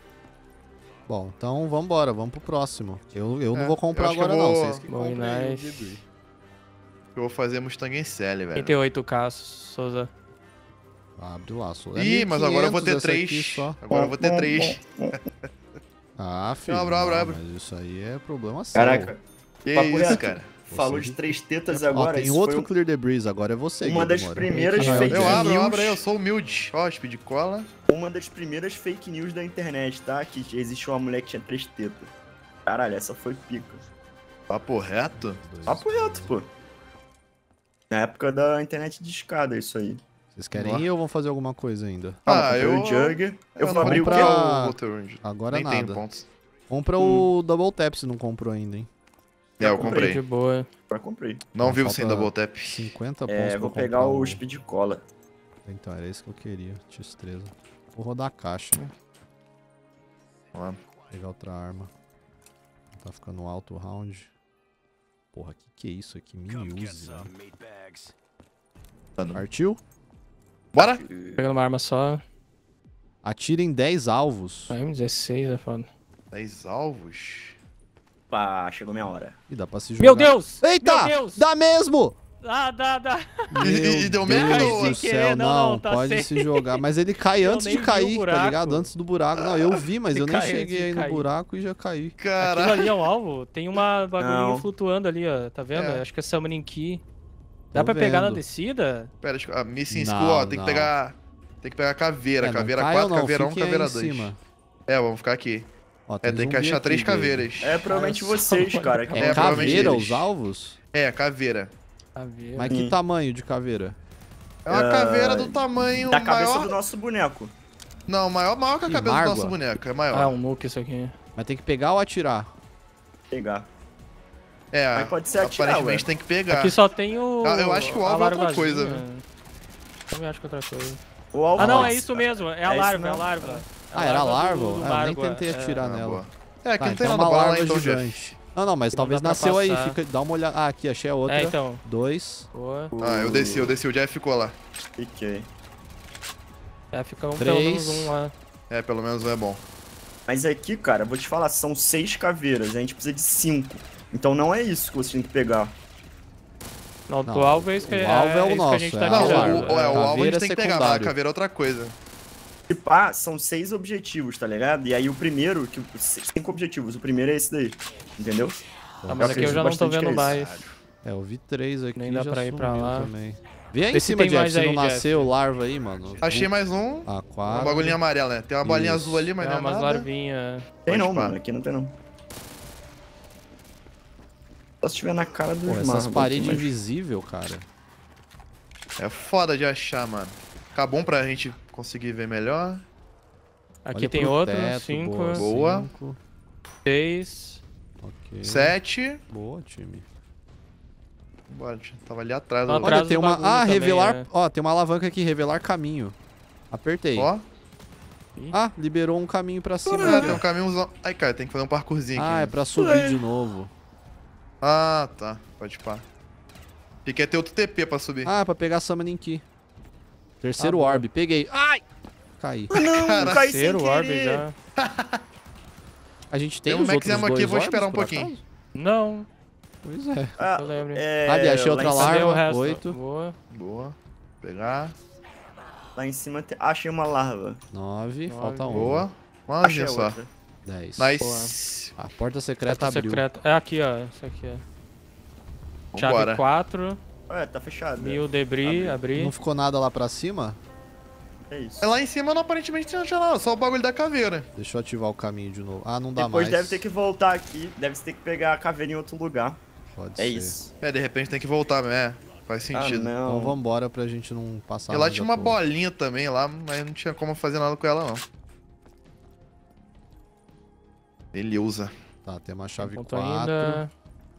Bom, então vambora, vamos pro próximo. Eu não É, vou comprar eu acho que agora eu não, vou- vocês que Bom, comprem aí o nice. Debris. Eu vou fazer Mustang em CL, velho. 38k, Souza. Abre o laço. Ih, mas agora eu vou ter 1.500 essa aqui 3. só. Agora eu vou ter 3. Ah, filho. Abre. não, mas isso aí é problema seu. Caraca, Que Papo isso, reto. cara. falou Você- de 3 tetas Ó, agora. tem isso outro foi Clear Debris, agora é você, uma Guilherme das Moura. primeiras Ah, fake Eu abro news. aí, eu sou humilde. Ó, speed cola. Uma das primeiras fake news da internet, tá? Que existiu uma mulher que tinha 3 tetas. Caralho, essa foi pica. Papo reto. Papo reto, pô. Na época da internet de escada, isso aí. Vocês querem ir ou vão fazer alguma coisa ainda? Calma, eu- comprei o Jugger. Eu vou não abrir o comprar- que é comprar o... o Water Agora Nem nada. tenho pontos. Compra o Double Tap se não comprou ainda, hein? É, eu comprei. De comprei. boa. Já comprei. Não Então vivo falta sem double tap. 50 pontos É, pra vou comprar pegar o Speed Cola. Então, era isso que eu queria. X13. Vou rodar a caixa. Vamos lá. Pegar outra arma. Tá ficando alto o round. Porra, que é isso aqui? Mini use. né? Partiu? Bora! Pegando uma arma só. Atira em 10 alvos. M16 é foda. 10 alvos. Pá, chegou minha hora. E dá pra se jogar. Meu Deus! Eita! Meu Deus! Dá mesmo! Dá. E deu Meu merda Deus ou- do Sem céu, querer, não, não, tá pode sem- se jogar. Mas ele cai Eu antes nem de vi cair, o tá buraco. ligado? Antes do buraco. Não, eu vi, mas Ele eu nem cai antes cheguei de aí no cair. buraco e já caí. Aquilo Caralho. ali é um alvo? Tem uma bagulhinho Não. flutuando ali, ó. Tá vendo? É. Acho que é Summoning Key. Dá Tô pra pegar na vendo. descida? Pera, a Missing Não, School, ó, tem não. que pegar. Tem que pegar a caveira. É, não caveira cai 4, ou não, caveira 1, fiquem aí caveira em 2. cima. É, vamos ficar aqui. Ó, É, tem que zumbi achar aqui 3 dele. caveiras. É provavelmente Olha só, vocês, mano. cara. que É, vão- provavelmente caveira eles. os alvos? É, caveira. Caveira. Mas que tamanho de caveira? É uma caveira do tamanho Da cabeça maior. do nosso boneco. Não, maior que a Ih, cabeça do Margua. nosso boneco. É Ah, maior. um nuke isso aqui. Mas tem que pegar ou atirar? Pegar. É, Mas pode ser atirar, aparentemente ué. tem que pegar. Aqui só tem o. Ah, eu acho que o alvo a é outra larvazinha. coisa, né? Também acho que é outra coisa. O alvo Ah, não, pode- é isso mesmo. É a É isso larva, é a mesmo. larva. Ah, era a larva? do Ah, eu nem Margua, tentei é. atirar Ah, nela. boa. É, aqui Tá, não tem então nada, uma bora lá larva então, Jeff. gigante. Não, mas Não talvez dá pra nasceu aí. passar. Fica, dá uma olhada. Ah, aqui, achei a outra. É, então. 2. Boa. Ah, eu desci, o Jeff ficou lá. Fiquei. É, fica um, Três. pelo menos um lá. É, pelo menos um é bom. Mas aqui, cara, vou te falar, são 6 caveiras. A gente precisa de 5. Então não é isso que você tem que pegar. Não, Não, o alvo é isso que, o alvo é o isso que nosso, a gente é tá a Não, larva. tirando. o alvo a Caveira gente tem que pegar, mas a secundário. caveira é outra coisa. E pá, são 6 objetivos, tá ligado? E aí o primeiro, 5 objetivos, o primeiro é esse daí. Entendeu? Ah, mas aqui eu acredito já não tô bastante que vendo é isso. mais. É, eu vi 3 aqui. Nem dá já pra ir pra sumiu lá. Também. Vê aí em Vê se cima, tem Jeff. mais Se não aí, nasceu larva aí, mano. Achei mais um. A Uma 4. bagulhinha amarela, né? Tem uma bolinha Isso. azul ali, mas É, não é umas nada. larvinhas. Tem não, Pode pá. mano. Aqui não tem não. Só se tiver na cara dos Pô, essas Marvel paredes aqui, mas- invisíveis, cara. É foda de achar, mano. Fica bom pra gente conseguir ver melhor. Aqui Olha tem pro outro, teto, 5, boa. Boa. 5. 6. Ok. 7. Boa, time. Bora, tava ali atrás. Ó, ó. atrás Olha, tem do uma... bagulho Ah, também, revelar... né? Ó, tem uma alavanca aqui, revelar caminho. Apertei. Ó. Ah, liberou um caminho pra cima. Ah, aqui, tem ó. um caminhozão. Ai, cara, tem que fazer um parkourzinho aqui. Ah, né? é pra subir de novo. Ah, tá. Pode pá. E quer ter outro TP pra subir. Ah, é pra pegar Summoning Key. Terceiro Ah, boa. orb. Peguei. Ai! cair. Não, caí sem Terceiro orb querer. já. A gente tem Tem um os Max outros Ammo dois aqui, vou orbs, esperar um por pouquinho. acaso? Não, Pois é. Ah, eu lembro. Ali, achei lá outra em larva. Cadê o resto? 8. Boa. Boa. Pegar. Lá em cima achei uma larva. 9, Nove. falta 1. Boa. Uma Achei asinha a só. outra. 10. Nice. A porta secreta Porta abriu. secreta. É aqui, ó. Isso aqui, ó. Chave Vambora. 4. Ué, tá fechado. Mil debris, abri. Não ficou nada lá pra cima? É isso. É, lá em cima não, aparentemente não tinha nada, só o bagulho da caveira. Deixa eu ativar o caminho de novo. Ah, não dá Depois mais. deve ter que voltar aqui. Deve ter que pegar a caveira em outro lugar. Pode É ser. isso. É, de repente tem que voltar, né? Faz Ah, sentido. Então não. vambora pra gente não passar E lá mais tinha à uma toa. bolinha também lá, mas não tinha como fazer nada com ela, não. Ele usa. Tá, tem uma chave Ponto 4. ainda.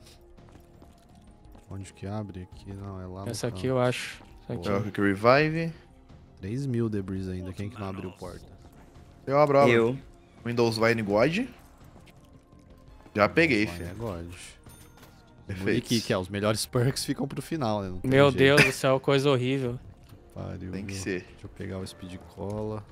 Onde que abre? Aqui não, é lá no Essa aqui canto. eu acho. Essa aqui. Boa. Quick Revive. 3.000 debris ainda. Quem que não abriu porta? Eu abro, abro. Eu. Windows Vine God. Já peguei, Olha, filho. é God. Perfeito. Que é, os melhores perks ficam pro final, né? Não tem Meu jeito. Deus do céu, coisa horrível. Pariu, Tem que meu. ser. Deixa eu pegar o speed cola.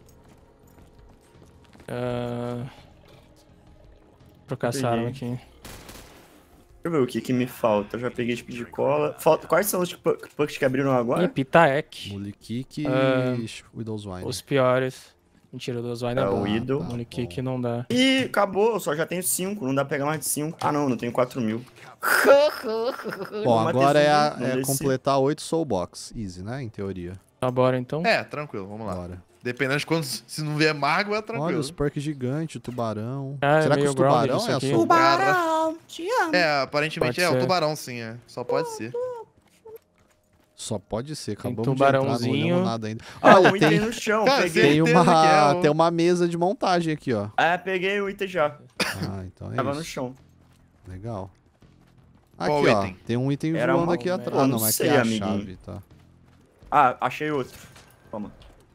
Trocar essa arma Peguei. aqui. Deixa eu ver o que que me falta. Eu já peguei speed cola. Falta... Quais são os pucks que abriram Ih, agora? Pitaek. Mule Kick Ah, e Widow's Wine. Os piores. Mentira, dos Wine é É o bom. Idol. tá. Money Kick não dá. Ih, acabou. Eu só já tenho 5. Não dá pra pegar mais de 5. Ah, não. Não tenho 4.000. Bom, agora é, Não é desci. completar 8 Soul Box. Easy, né? Em teoria. Tá, bora então. É, tranquilo, vamos lá. Bora. Dependendo de quando, se não vier mago, é Olha tranquilo. os perks gigantes, tubarão. Ah, é Será que meio os tubarão grounded isso é a aqui. Soul Tubarão, te amo. É, aparentemente Pode é o ser. tubarão, sim, é. Só pode ser. Só pode ser. Tem Acabamos de entrar, não tubarãozinho. olhamos nada ainda. Ah, Olha, um item tem, no chão. Cara, Peguei. tem, certeza que é o- tem uma mesa de montagem aqui, ó. Ah, peguei o item já. Ah, então é Tava no isso. chão. Legal. Qual Aqui, ó. item? Tem um item Era voando uma- aqui atrás. eu Ah, não não, é que sei, é a amiguinho. chave, tá. Ah, achei outro. Toma.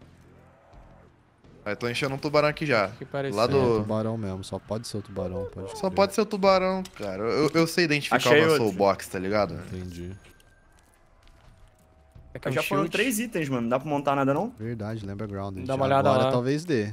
Aí tô enchendo um tubarão aqui já. Que pareceu. Lá É do- tubarão mesmo, só pode ser o tubarão. Pode Só crer. pode ser o tubarão, cara. Eu sei identificar Achei uma outro. Soul Box, tá ligado? Entendi. Aqui é um Já foram shield. 3 itens, mano. Não dá pra montar nada, não? Verdade, lembra Grounded. Dá uma olhada Agora lá. talvez dê.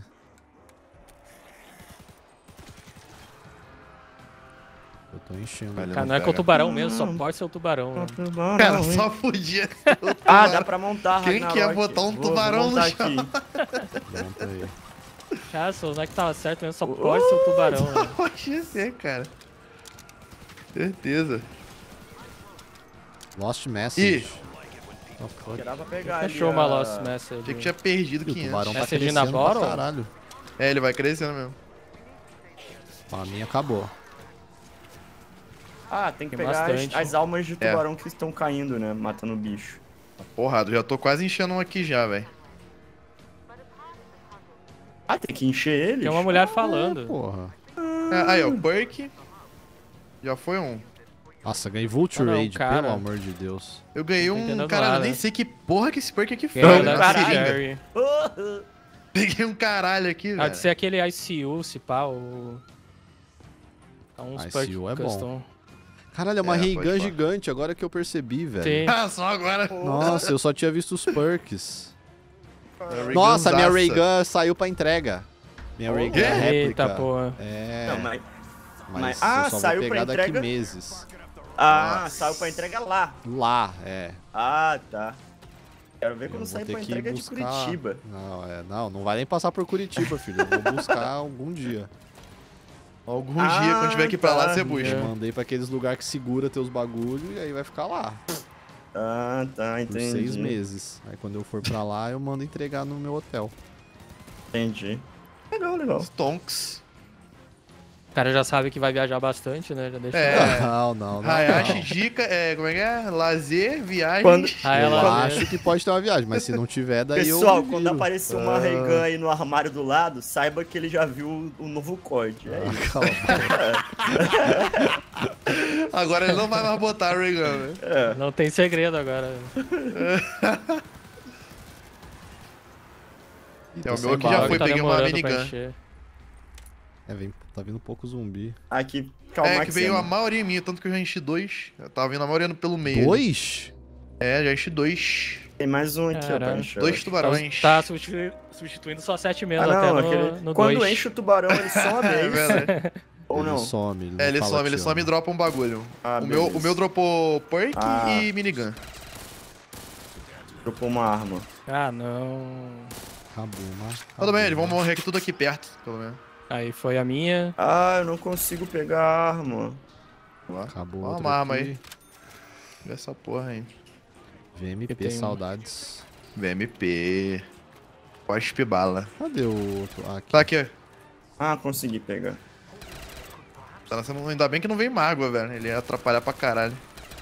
Eu tô enchendo. Olha, Cara, não é que é o pega. tubarão mesmo, só pode ser o tubarão. Né? Cara, só podia ser o tubarão. Ah, dá pra montar, Quem que ia Ragnarok. botar um Vou tubarão no montar chão? aqui. Pronto aí. Cara, se o Snack tava certo mesmo, só pode ser o tubarão. Né? Pode ser, cara. Certeza. Lost Message. Ih. Oh, fuck. Dá pra pegar ali Fechou uma a- Lost Message. Achei que tinha perdido E o 500. tubarão tá Message crescendo na pra bottle? caralho. É, ele vai crescendo mesmo. A minha acabou. Ah, tem que Tem pegar bastante. as almas de tubarão que estão caindo, né? Matando o bicho. Porrada, já tô quase enchendo um aqui já, velho. Ah, tem que encher eles? Tem uma mulher falando. Porra. Aí, ó, perk. Já foi um. Nossa, ganhei Vulture Ah, não, Raid, cara. pelo amor de Deus. Eu ganhei Não tô um. entendendo Cara, eu nada. nem sei que porra que esse perk aqui foi. Ganhou Não, da Uma caralho. seringa. Jerry. Peguei um caralho aqui, Ah, de ser velho. aquele ICU, se pá, ou... Tá uns ICU perks é bom. custom. Caralho, é uma É, Ray pode Gun falar. gigante, agora que eu percebi, velho. Sim. Ah, só agora. Nossa, eu só tinha visto os perks. Ray Nossa, minha Gunzaça. Ray Gun saiu pra entrega. Minha Ray Gun é réplica. Eita, porra. É, Não, mas... mas Ah, eu só saiu vou pra pegar daqui entrega? meses. Ah, Nossa. saiu pra entrega lá. Lá, é. Ah, tá. Quero ver Eu quando vou sair ter pra que entrega buscar- de Curitiba. Não vai nem passar por Curitiba, filho. Eu vou buscar algum dia. Algum dia, quando tiver aqui pra lá, tá. você busca. Eu mandei pra aqueles lugares que segura teus bagulho e aí vai ficar lá. Ah, tá, Por entendi. 6 meses. Aí quando eu for pra lá, eu mando entregar no meu hotel. Entendi. Legal, legal. Stonks. O cara já sabe que vai viajar bastante, né? Já deixa. É. Não. Hayashi, dica, como é que é? Lazer, viagem. Quando- Ah, Eu ela acho que pode ter uma viagem, mas se não tiver, daí eu. Pessoal, me quando viro. aparecer uma Ray Gun aí no armário do lado, saiba que ele já viu o novo código. É isso. Cala a boca. Agora ele não vai mais botar a Ray Gun, né? É. Não tem segredo agora. Ih, tô É, o sem meu aqui bala. já foi, Tá peguei uma demorando pra minigun. encher. Tá vindo pouco zumbi. Aqui, calma, É, que Max, veio a Emma. maioria em mim, tanto que eu já enchi 2. Eu tava vindo a maioria pelo meio. 2? É, já enchi 2. Tem mais um aqui, ó, pra Caralho. encher. 2 tubarões. Tá substituindo só 7 mesmo, Ah, até não, no quando 2. enche o tubarão, ele sobe, é É isso? verdade. Ou Ele não? some, ele É, ele não fala some te e ama. dropa um bagulho. Ah, o meu beleza. dropou perk Ah. e minigun. Dropou uma arma. Ah, não. Acabou, mas... Tudo bem, eles vão morrer aqui tudo aqui perto, pelo menos. Aí foi a minha. Ah, eu não consigo pegar a arma. Lá. Acabou Ó, outra uma arma aqui. aí. Vê essa porra aí. VMP, Tem um. saudades. VMP. Pode bala. Cadê o outro? Ah, aqui. Tá aqui, ó. Ah, consegui pegar. Tá nascendo... Ainda bem que não vem mágoa, velho. Ele ia atrapalhar pra caralho.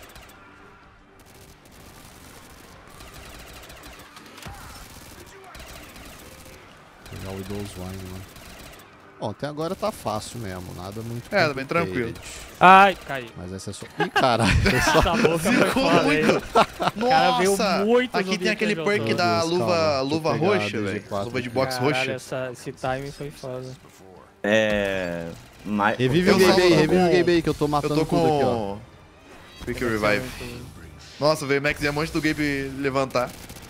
Pegar o Idols Wine, mano. Bom, até agora tá fácil mesmo, nada muito É, tá bem tranquilo. complicated. Ai, caí. Mas essa é só... Ih, caralho, é só... Essa boca foi Ficou foda, muito. hein? cara veio Nossa! muito Aqui zumbi tem aquele que perk eu da Meu Deus, luva, calma. luva Deixa eu pegar roxa, a velho. DG4 Luva de aqui. box roxa. Esse timing foi foda. Revive o Eu game só aí, tô revive com- o game aí que eu tô Eu matando tô tudo aqui, ó. com. Quick Revive. Nossa, veio o Max Diamante do game levantar.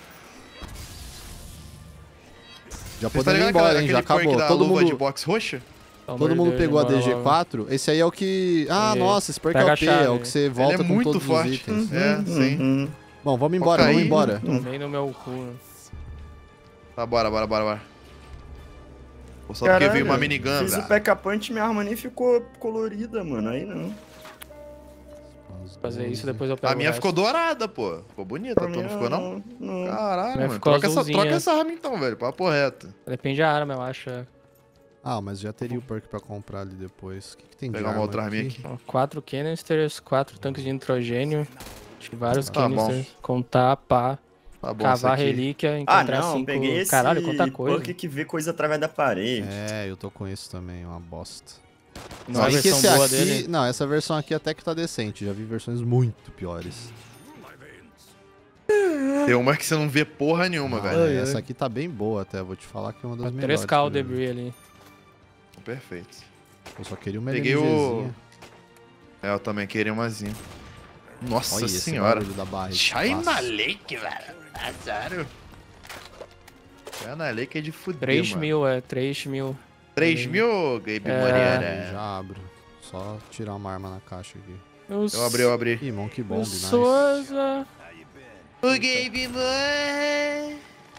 Já Vocês tá podemos ir ligado embora, hein? aquele Já perk acabou. da Todo luva de mundo, box roxa? todo mundo pegou a DG4. Esse aí é o que... Ah, E- nossa, esse perk é pega a OP, é chave. o que você Ele volta é com muito todos forte. os itens. É, sim. Bom, vamos embora, Foca vamos aí. embora. Vem no meu cu. Tá, bora. Pô, só porque veio uma minigun, Fiz o velho. pack-a-punch e minha arma nem ficou colorida, mano. Aí não. Fazer isso, depois eu pego A minha o ficou resto. dourada, pô. Ficou bonita, Pra tu mim, não ficou, não? Não. Caralho, minha mano. ficou Troca azulzinha. essa arma então, velho. Papo reto. Depende da arma, eu acho. Ah, mas já teria o perk pra comprar ali depois. O que, que tem de Pegar uma arma outra arminha aqui. Ó, 4 canisters, 4 tanques de nitrogênio. Acho que vários Tá bom. canisters. Contar, pá. Tá bom, Cavar isso aqui. relíquia, Ah, encontrar não. 5. Peguei esse Caralho, quanta coisa. perk que vê coisa através da parede. É, eu tô com esse também, uma bosta. Não, a Só que versão esse boa aqui... dele. Não, essa versão aqui até que tá decente. Já vi versões muito piores. Tem uma que você não vê porra nenhuma, Ah, velho. essa aqui tá bem boa até, vou te falar que é uma das melhores. 3K o que eu já vi. debris ali. Perfeito. Eu só queria uma Peguei o... LMGzinha. É, eu também queria umazinha. Nossa Olha esse senhora. barulho da barra. China Nossa. Lake, velho. É sério. China Lake é de fuder, 3 mano. mil, 3 mil. 3 mil, Gabe É. Moreira. Já abro. Só tirar uma arma na caixa aqui. Eu abri. Ih, Monkey Bomb, nice. Souza. O Gabe Moreira.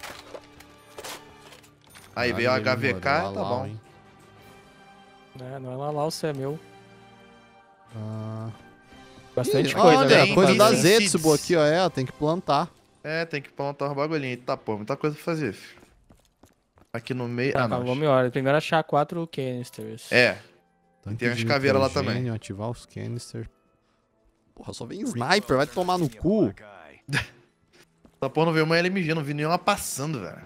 Aí veio a Caralho, ele HVK, morreu. tá Lalau, bom. hein. É, não é lá, o é meu. Ah. Bastante Ih, coisa, olha, né? coisa da Tem Zetsubo seeds. aqui, ó. É, tem que plantar. É, tem que plantar uns bagulhinhos. Tá, pô, muita coisa pra fazer, filho. Aqui no meio... Tá, ah, não. vamos embora. Primeiro achar 4 canisters. É, Tanque Tem umas de caveiras lá também. nitrogênio, ativar os canister. Porra, só vem sniper, vai tomar no cu. essa porra não veio uma LMG, não vi nenhuma passando, velho.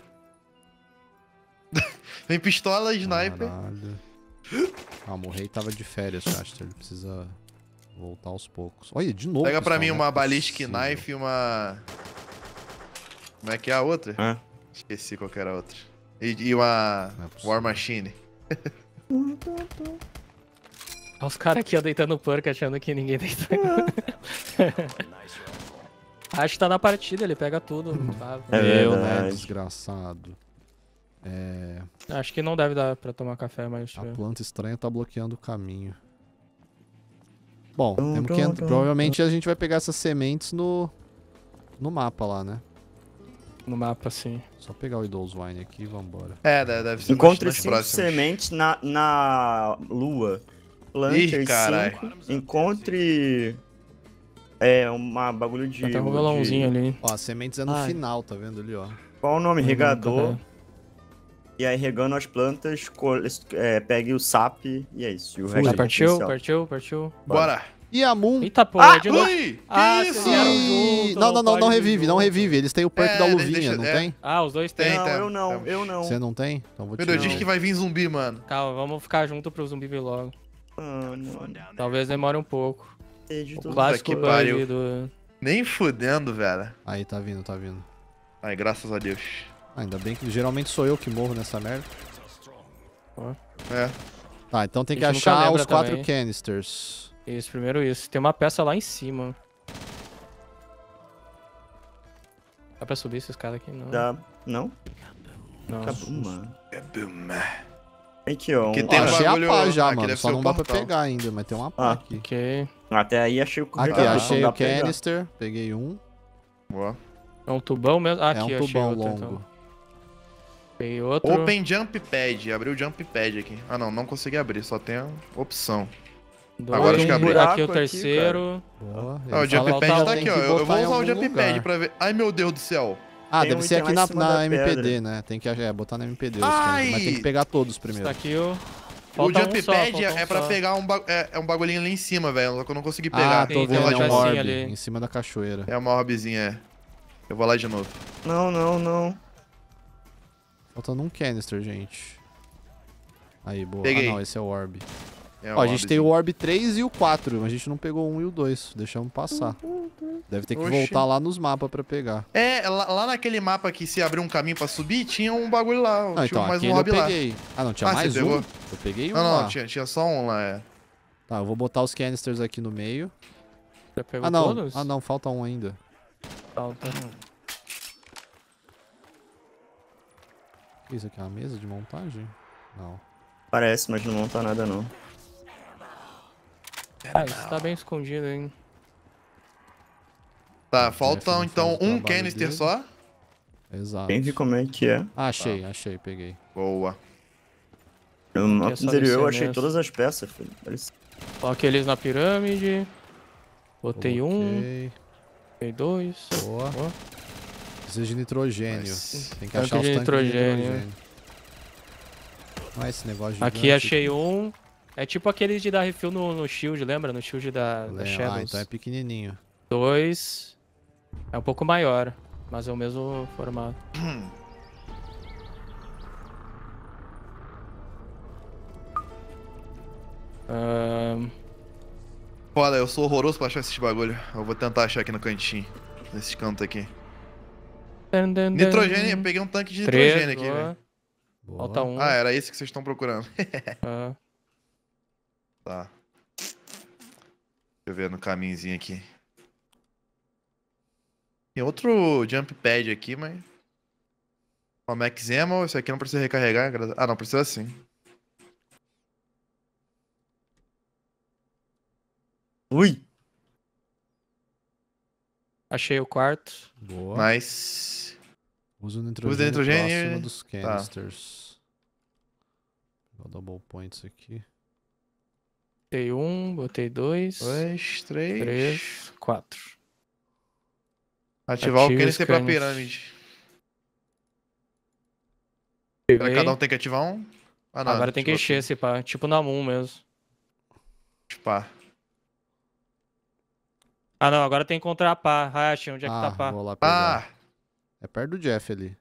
Vem pistola, sniper. Caralho. Calma, o rei tava de férias, Shaster. Ele precisa voltar aos poucos. Olha, de novo. Pega pra pessoal, mim não é uma ballistic possível. knife e uma... Como é que é a outra? Hã? Esqueci qual que era a outra. E uma Não é possível. War Machine. Olha os caras aqui ó, deitando perk, achando que ninguém deita. Acho que tá na partida, ele pega tudo. Tá? É Meu, né, verdade. desgraçado. É, Acho que não deve dar pra tomar café, mas... a planta estranha tá bloqueando o caminho. Bom, temos que provavelmente a gente vai pegar essas sementes no mapa lá, né? No mapa, assim. Só pegar o Idols Wine aqui e vambora. É, deve ser Encontre nas 5 próximas. sementes na lua. Plante Ih, as carai. 5. Encontre... uma bagulho de... Tem até um violãozinho ali. Ó, as sementes é no Ai. final, tá vendo ali, ó. Qual o nome? Regador. Café. E aí, regando as plantas, pegue o sap e é isso. E o Fui. resto Ah, é partiu, potencial. partiu. Bora. E a Moon... Eita porra, Ah, de novo. Ui, que Ah, isso? vocês vieram junto, Não, não pode vir revive, não junto. revive. Eles têm o perk É, da eles luvinha, deixam- não é. tem? Ah, os dois tem. Tem, Não, tem. eu não, Temos. eu não. Você não tem? Então vou Meu te Deus, dar. diz que vai vir zumbi, mano. Calma, vamos ficar junto pro zumbi vir logo. Ah, não. Talvez demore um pouco. Entendi O tudo. clássico que bug pariu. do... Nem fudendo, velho. Aí, tá vindo, tá vindo. Ai, graças a Deus. Ah, ainda bem que geralmente sou eu que morro nessa merda. É. Tá, então tem que A gente nunca achar lembra os 4 também. canisters. Isso, primeiro isso. Tem uma peça lá em cima. Dá pra subir esses caras aqui? Não. Dá. Não? Não. Acabou, mano. É boom. Aqui, ó. Que Ó, tem um achei bagulho- a pá já, aqui mano. deve Só ser não o dá pra portal. pegar ainda, mas tem uma pá Ah. aqui. Ok. Até aí achei o Aqui, carregador, achei não o dá pra pegar. canister. Peguei um. Boa. É um tubão mesmo? Ah, É aqui, um achei tubão outro, longo. então. Peguei outro. Open Jump Pad. Abriu o Jump Pad aqui. Ah, não consegui abrir. Só tem a opção. Dois. Agora acho que abri. Aqui o Buraco aqui, terceiro. Boa. Ah, o Ele Jump fala Pad que tá tem aqui, ó. que Eu botar vou em usar o algum Jump Pad lugar. pra ver. Ai, meu Deus do céu. Ah, Tem deve um ser item aqui lá na, em cima da na MPD, pedra. né? Tem que botar na MPD os Ai! canister, mas tem que pegar todos primeiro. Está aqui o. O Falta Jump um só, Pad falta um é pra só. pegar é um bagulhinho ali em cima, velho. Só que eu não consegui Ah, pegar. tô Tem vendo, uma é um chacinha orb ali. em cima da cachoeira. É uma orbzinha, é. Eu vou lá de novo. Não, não, não. Faltando um canister, gente. Aí, boa. Peguei. Ah, não, esse é o orb. É Ó, a gente tem o orbzinho. orb 3 e o 4, mas a gente não pegou o 1 e o 2. Deixamos passar. Deve ter que Oxi. voltar lá nos mapas pra pegar. É, lá naquele mapa que se abriu um caminho pra subir, tinha um bagulho lá. Não, Tinha então, mais aquele um eu hobby lá. peguei. Ah, não, tinha Ah, mais você um? pegou? Eu peguei um Não, lá. não, tinha só um lá, é. Tá, eu vou botar os canisters aqui no meio. Já pegou Ah, não. todos? Ah, não, falta um ainda. Falta. O que isso aqui é uma mesa de montagem? Não. Parece, mas não monta nada, não. Ah, isso tá bem escondido, hein? Tá, O faltam Jeff então não faz o um trabalho canister dele. só. Exato. Quem viu como é que é? Ah, achei, peguei. Boa. No mapa é só anterior eu descer achei mesmo. todas as peças, filho. Parece- Coloquei eles na pirâmide. Botei um, Coloquei. botei dois. Boa. Boa. Precisa de nitrogênio. Tanque Tem que achar os de tanques de nitrogênio. nitrogênio. Ah, esse negócio Aqui gigante achei um. É tipo aqueles de dar refill no shield, lembra? No shield da Ah, Shadows. então é pequenininho. Dois. É um pouco maior, mas é o mesmo formato. Foda, eu sou horroroso pra achar esses bagulho. Eu vou tentar achar aqui no cantinho. Nesse canto aqui. Nitrogênio, eu peguei um tanque de nitrogênio aqui, velho. Boa. Falta um. Ah, era esse que vocês estão procurando. Ah. Tá. Deixa eu ver no caminhozinho aqui. Tem outro jump pad aqui, mas... Ó, Max Ammo, esse aqui não precisa recarregar. Ah, não, precisa sim. Ui! Achei o quarto. Boa. Nice. Usa o Usa nitrogênio, nitrogênio próximo e- dos canisters. Vou dar double points aqui. Botei um, botei dois, 2, 3. 3, 4. Ativar o Ative os canister pra canis. pirâmide. Será que cada um tem que ativar um? Ah, não. Agora tem que ativou encher esse pá. Tipo na Moon mesmo. tudo. Pá. Ah, não. Agora tem que encontrar a pá. Ah, achei onde é que tá a pá. Vou lá pegar. Ah! É perto do Jeff ali.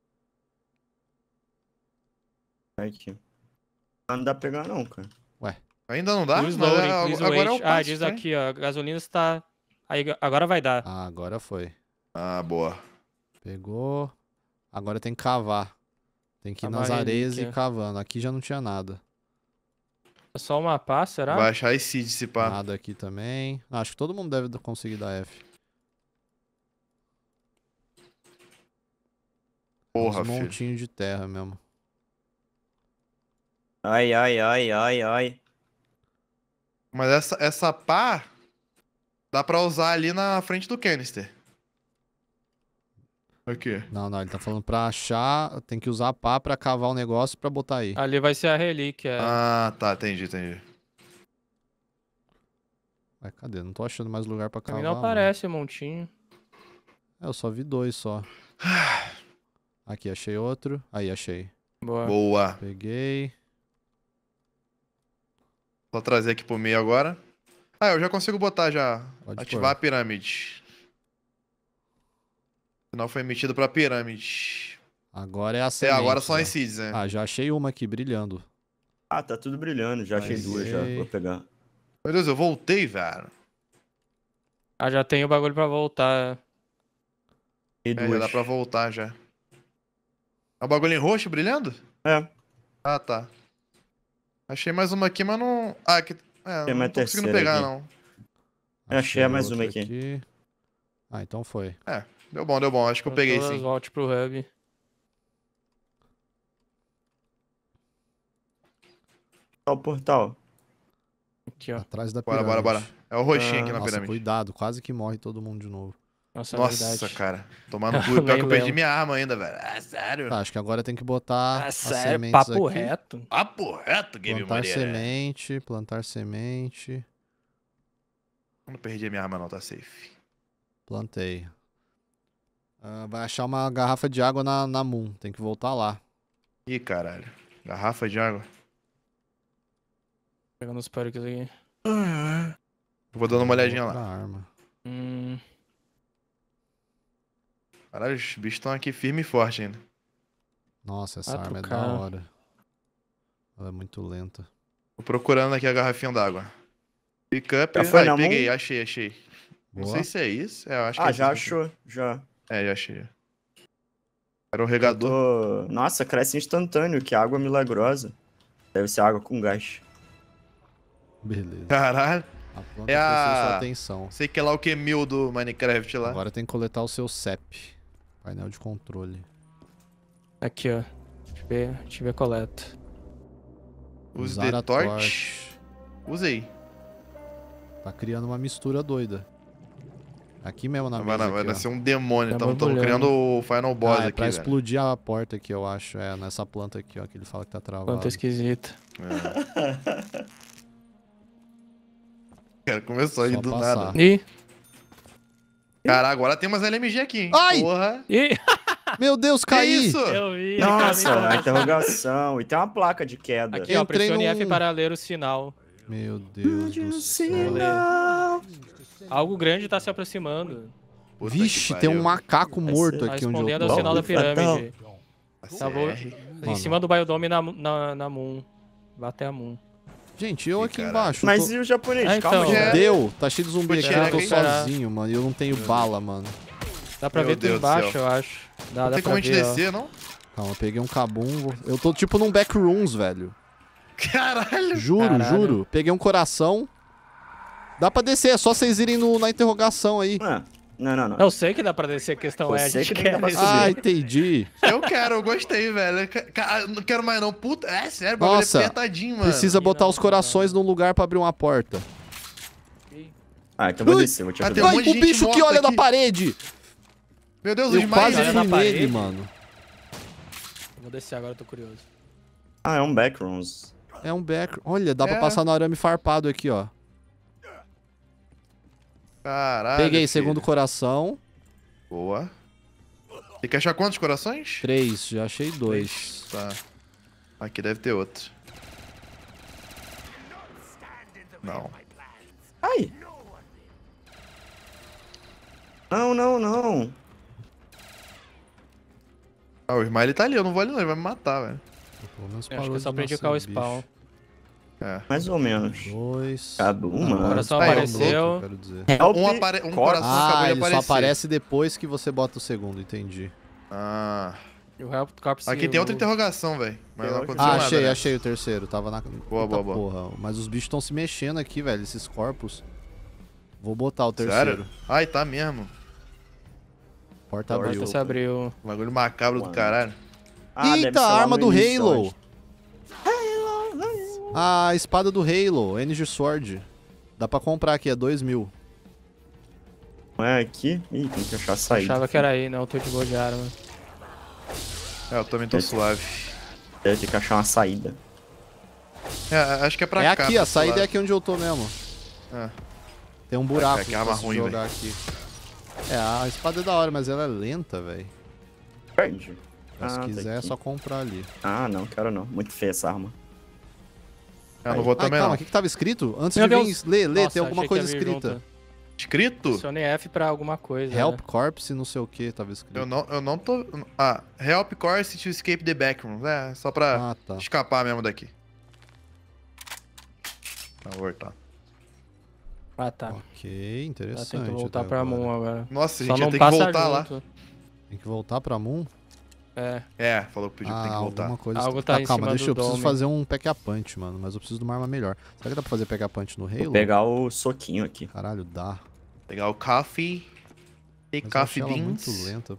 Aqui. Ah, não dá pra pegar não, cara. Ainda não dá? Please Mas loading, é- please agora é wait. o passo, diz né? aqui, ó. Gasolina está... Aí, agora vai dar. Ah, agora foi. Ah, boa. Pegou. Agora tem que cavar. Tem que ir nas Cavar areias e relíquia. ir cavando. Aqui já não tinha nada. É só uma pá, será? Vai achar esse seed, se pá. Nada aqui também. Ah, acho que todo mundo deve conseguir dar F. Porra, Uns filho. montinhos de terra mesmo. Ai, ai, ai, ai, ai. Mas essa pá dá pra usar ali na frente do canister. Aqui. Não, ele tá falando pra achar. Tem que usar a pá pra cavar o negócio pra botar aí. Ali vai ser a relíquia. Ah, tá, entendi. Ué, cadê? Não tô achando mais lugar pra Pra mim cavar. não aparece montinho. É, eu só vi dois só. Aqui, achei outro. Aí, achei. Boa. Boa. Peguei. Vou trazer aqui pro meio agora. Ah, eu já consigo botar já. Pode Ativar a pôr. pirâmide. O sinal foi emitido pra pirâmide. Agora é a É, semente. agora são ó. as seeds, né? Ah, já achei uma aqui brilhando. Ah, tá tudo brilhando. Já achei Aí. duas já. Vou pegar. Meu Deus, eu voltei, velho. Ah, já tem o bagulho pra voltar. E É, já duas. dá pra voltar já. É o bagulho em roxo brilhando? É. Ah, tá. Achei mais uma aqui, mas não... Ah, aqui... É, Tem não mais tô conseguindo terceira pegar, aqui. não. Achei mais uma outra aqui. Ah, então foi. Deu bom. Acho que eu peguei sim. Volte pro hub. Tá o portal. Aqui, ó. Atrás da Bora, pirâmide. bora. É o roxinho aqui na Nossa, pirâmide. cuidado, quase que morre todo mundo de novo. Nossa, Nossa, verdade. cara. Tomando cu. Pior que eu Nem perdi lembro. minha arma ainda, velho. Ah, sério. Tá, acho que agora tem que botar Ah, as sério, sementes papo aqui. reto. Papo reto, Game Plantar Moreira. semente, plantar semente. Eu não perdi a minha arma não, tá safe. Plantei. Vai achar uma garrafa de água na Moon. Tem que voltar lá. Ih, caralho. Garrafa de água. Pegando os perks aqui. Eu vou dando uma olhadinha Outra lá. arma. Caralho, os bichos estão aqui firme e forte ainda. Nossa, essa Quatro arma é da cara. hora. Ela é muito lenta. Tô procurando aqui a garrafinha d'água. Pick up. Já foi Ai, na peguei, mão? achei. Não Boa. sei se é isso. É, eu acho que Ah, é já isso. achou, já. É, já achei. Era o Eu regador. Nossa, cresce instantâneo, que água milagrosa. Deve ser água com gás. Beleza. Caralho. A planta É precisa da a- sua atenção. Sei que é lá o Q1000 do Minecraft lá. Agora tem que coletar o seu CEP. Painel de controle. Aqui, ó. Deixa eu ver a coleta. Use Usar the a torch. Usei. Tá criando uma mistura doida. Aqui mesmo na Vai, mesa vai aqui, ó. nascer um demônio. Tá Estamos borbulhando. criando o Final Boss É aqui, pra velho. explodir a porta aqui, eu acho. É, nessa planta aqui, ó, que ele fala que tá travado. Planta esquisita. É. Cara, começou a ir Só do passar. nada. Ih! Cara, agora tem umas LMG aqui, hein? Ai! Porra. Ih! Meu Deus, Que caí! isso? Eu vi. Nossa, cara, a interrogação. E tem uma placa de queda. Aqui, ó. Entrei Pressione num- F para ler o sinal. Meu Deus do céu. Algo grande tá se aproximando. Puta que Vixe, tem pariu. um macaco morto Tá aqui onde eu respondendo ao tô. sinal da pirâmide. Tá bom. CR. Em Mano. cima do Biodome na Moon. Vai até a Moon. Gente, eu Ih, aqui caralho. embaixo. Mas tô... e o japonês? Ah, Calma, então. já. Deu, tá cheio de zumbi aqui, eu tô Caraca. sozinho, mano. E eu não tenho bala, mano. Dá pra Meu ver por Deus do embaixo, céu. eu acho. Dá Não tem pra como a gente ver, ó. descer, não? Calma, eu peguei um cabum. Eu tô tipo num backrooms, velho. Caralho. Juro, Caralho. juro. Peguei um coração. Dá pra descer, é só vocês irem na interrogação aí. Não. Eu sei que dá pra descer, a questão é a Você gente que quer dá pra descer. subir. Ah, entendi. Eu quero, eu gostei, velho. Não quero mais não. Puta, é sério, o bagulho Nossa, é apertadinho, mano. Precisa botar Não, os corações num lugar pra abrir uma porta. Ah, então vou Ui! descer, vou te Ah, ajudar. tem um Ai, monte de o gente bicho que morta olha aqui. da parede! Meu Deus, Eu os quase mais. olha fui na nele, parede. mano. Vou descer agora, eu tô curioso. Ah, é um backrooms. É um back. Olha, dá pra É. passar no arame farpado aqui, ó. Caralho. Peguei filho. segundo coração. Boa. Tem que achar quantos corações? 3, já achei 2. Tá. Aqui deve ter outro. Não. Ai! Não. Ah, o Smiley tá ali, eu não vou ali não, ele vai me matar, velho. Pelo menos Eu acho que parou é só de pra indicar o nascer spawn. É. Mais ou menos. 2. Cabe uma. O coração Aí, apareceu. Quero dizer. Help, Um corta. coração acabou Ah, de ele só aparecer. aparece depois que você bota o segundo, entendi. Ah. E o Help Corpse. Aqui tem outra interrogação, velho. Mas não Eu aconteceu Ah, nada, achei, né? achei o terceiro. Tava na. Boa, Puta boa, boa. porra. Mas os bichos estão se mexendo aqui, velho. Esses corpos. Vou botar o terceiro. Sério? Ai, tá mesmo. Porta A abriu. Porta se abriu. Bagulho macabro do Mano. caralho. Ah, deve Eita, ser a lá arma no do início, eu Halo. acho. A espada do Halo, Energy Sword. Dá pra comprar aqui, é 2.000. Não é aqui? Ih, tem que achar a Eu saída. achava que era aí, não. Tô de boa de arma. É, eu também tô Esse- suave. Deve ter que achar uma saída. É, acho que é pra É cá. aqui, pra a saída é suave. aqui onde eu tô mesmo. É. Tem um buraco que arma pra se ruim, jogar aqui. É, a espada é da hora, mas ela é lenta, velho. Perde. Se tá quiser, é aqui. só comprar ali. Ah, não, quero não. Muito feia essa arma. Eu não vou Ai, também calma, não. o que tava escrito? Antes Meu de vir, Deus. lê, Nossa, tem alguma achei que coisa ia vir escrita. junto. Escrito? Pressione F pra alguma coisa. Help né? Corpse, não sei o que, tava escrito. Eu não tô... Ah, help course to escape the backrooms. É, só pra Ah, tá. escapar mesmo daqui. Tá, vou voltar. Ah, tá. Ok, Ela interessante. tem que voltar até pra agora. Moon agora. Nossa, a Só gente ia não ter que passa voltar lá. junto. Tem que voltar pra Moon? É. É, falou que podia ter que voltar. alguma coisa. Algo tá em calma, cima deixa do eu preciso dome. fazer um pack a punch, mano. Mas eu preciso de uma arma melhor. Será que dá pra fazer pack a punch no Halo? Vou pegar o soquinho aqui. Caralho, dá. Pegar o coffee E Mas eu coffee achei ela muito beans. lenta.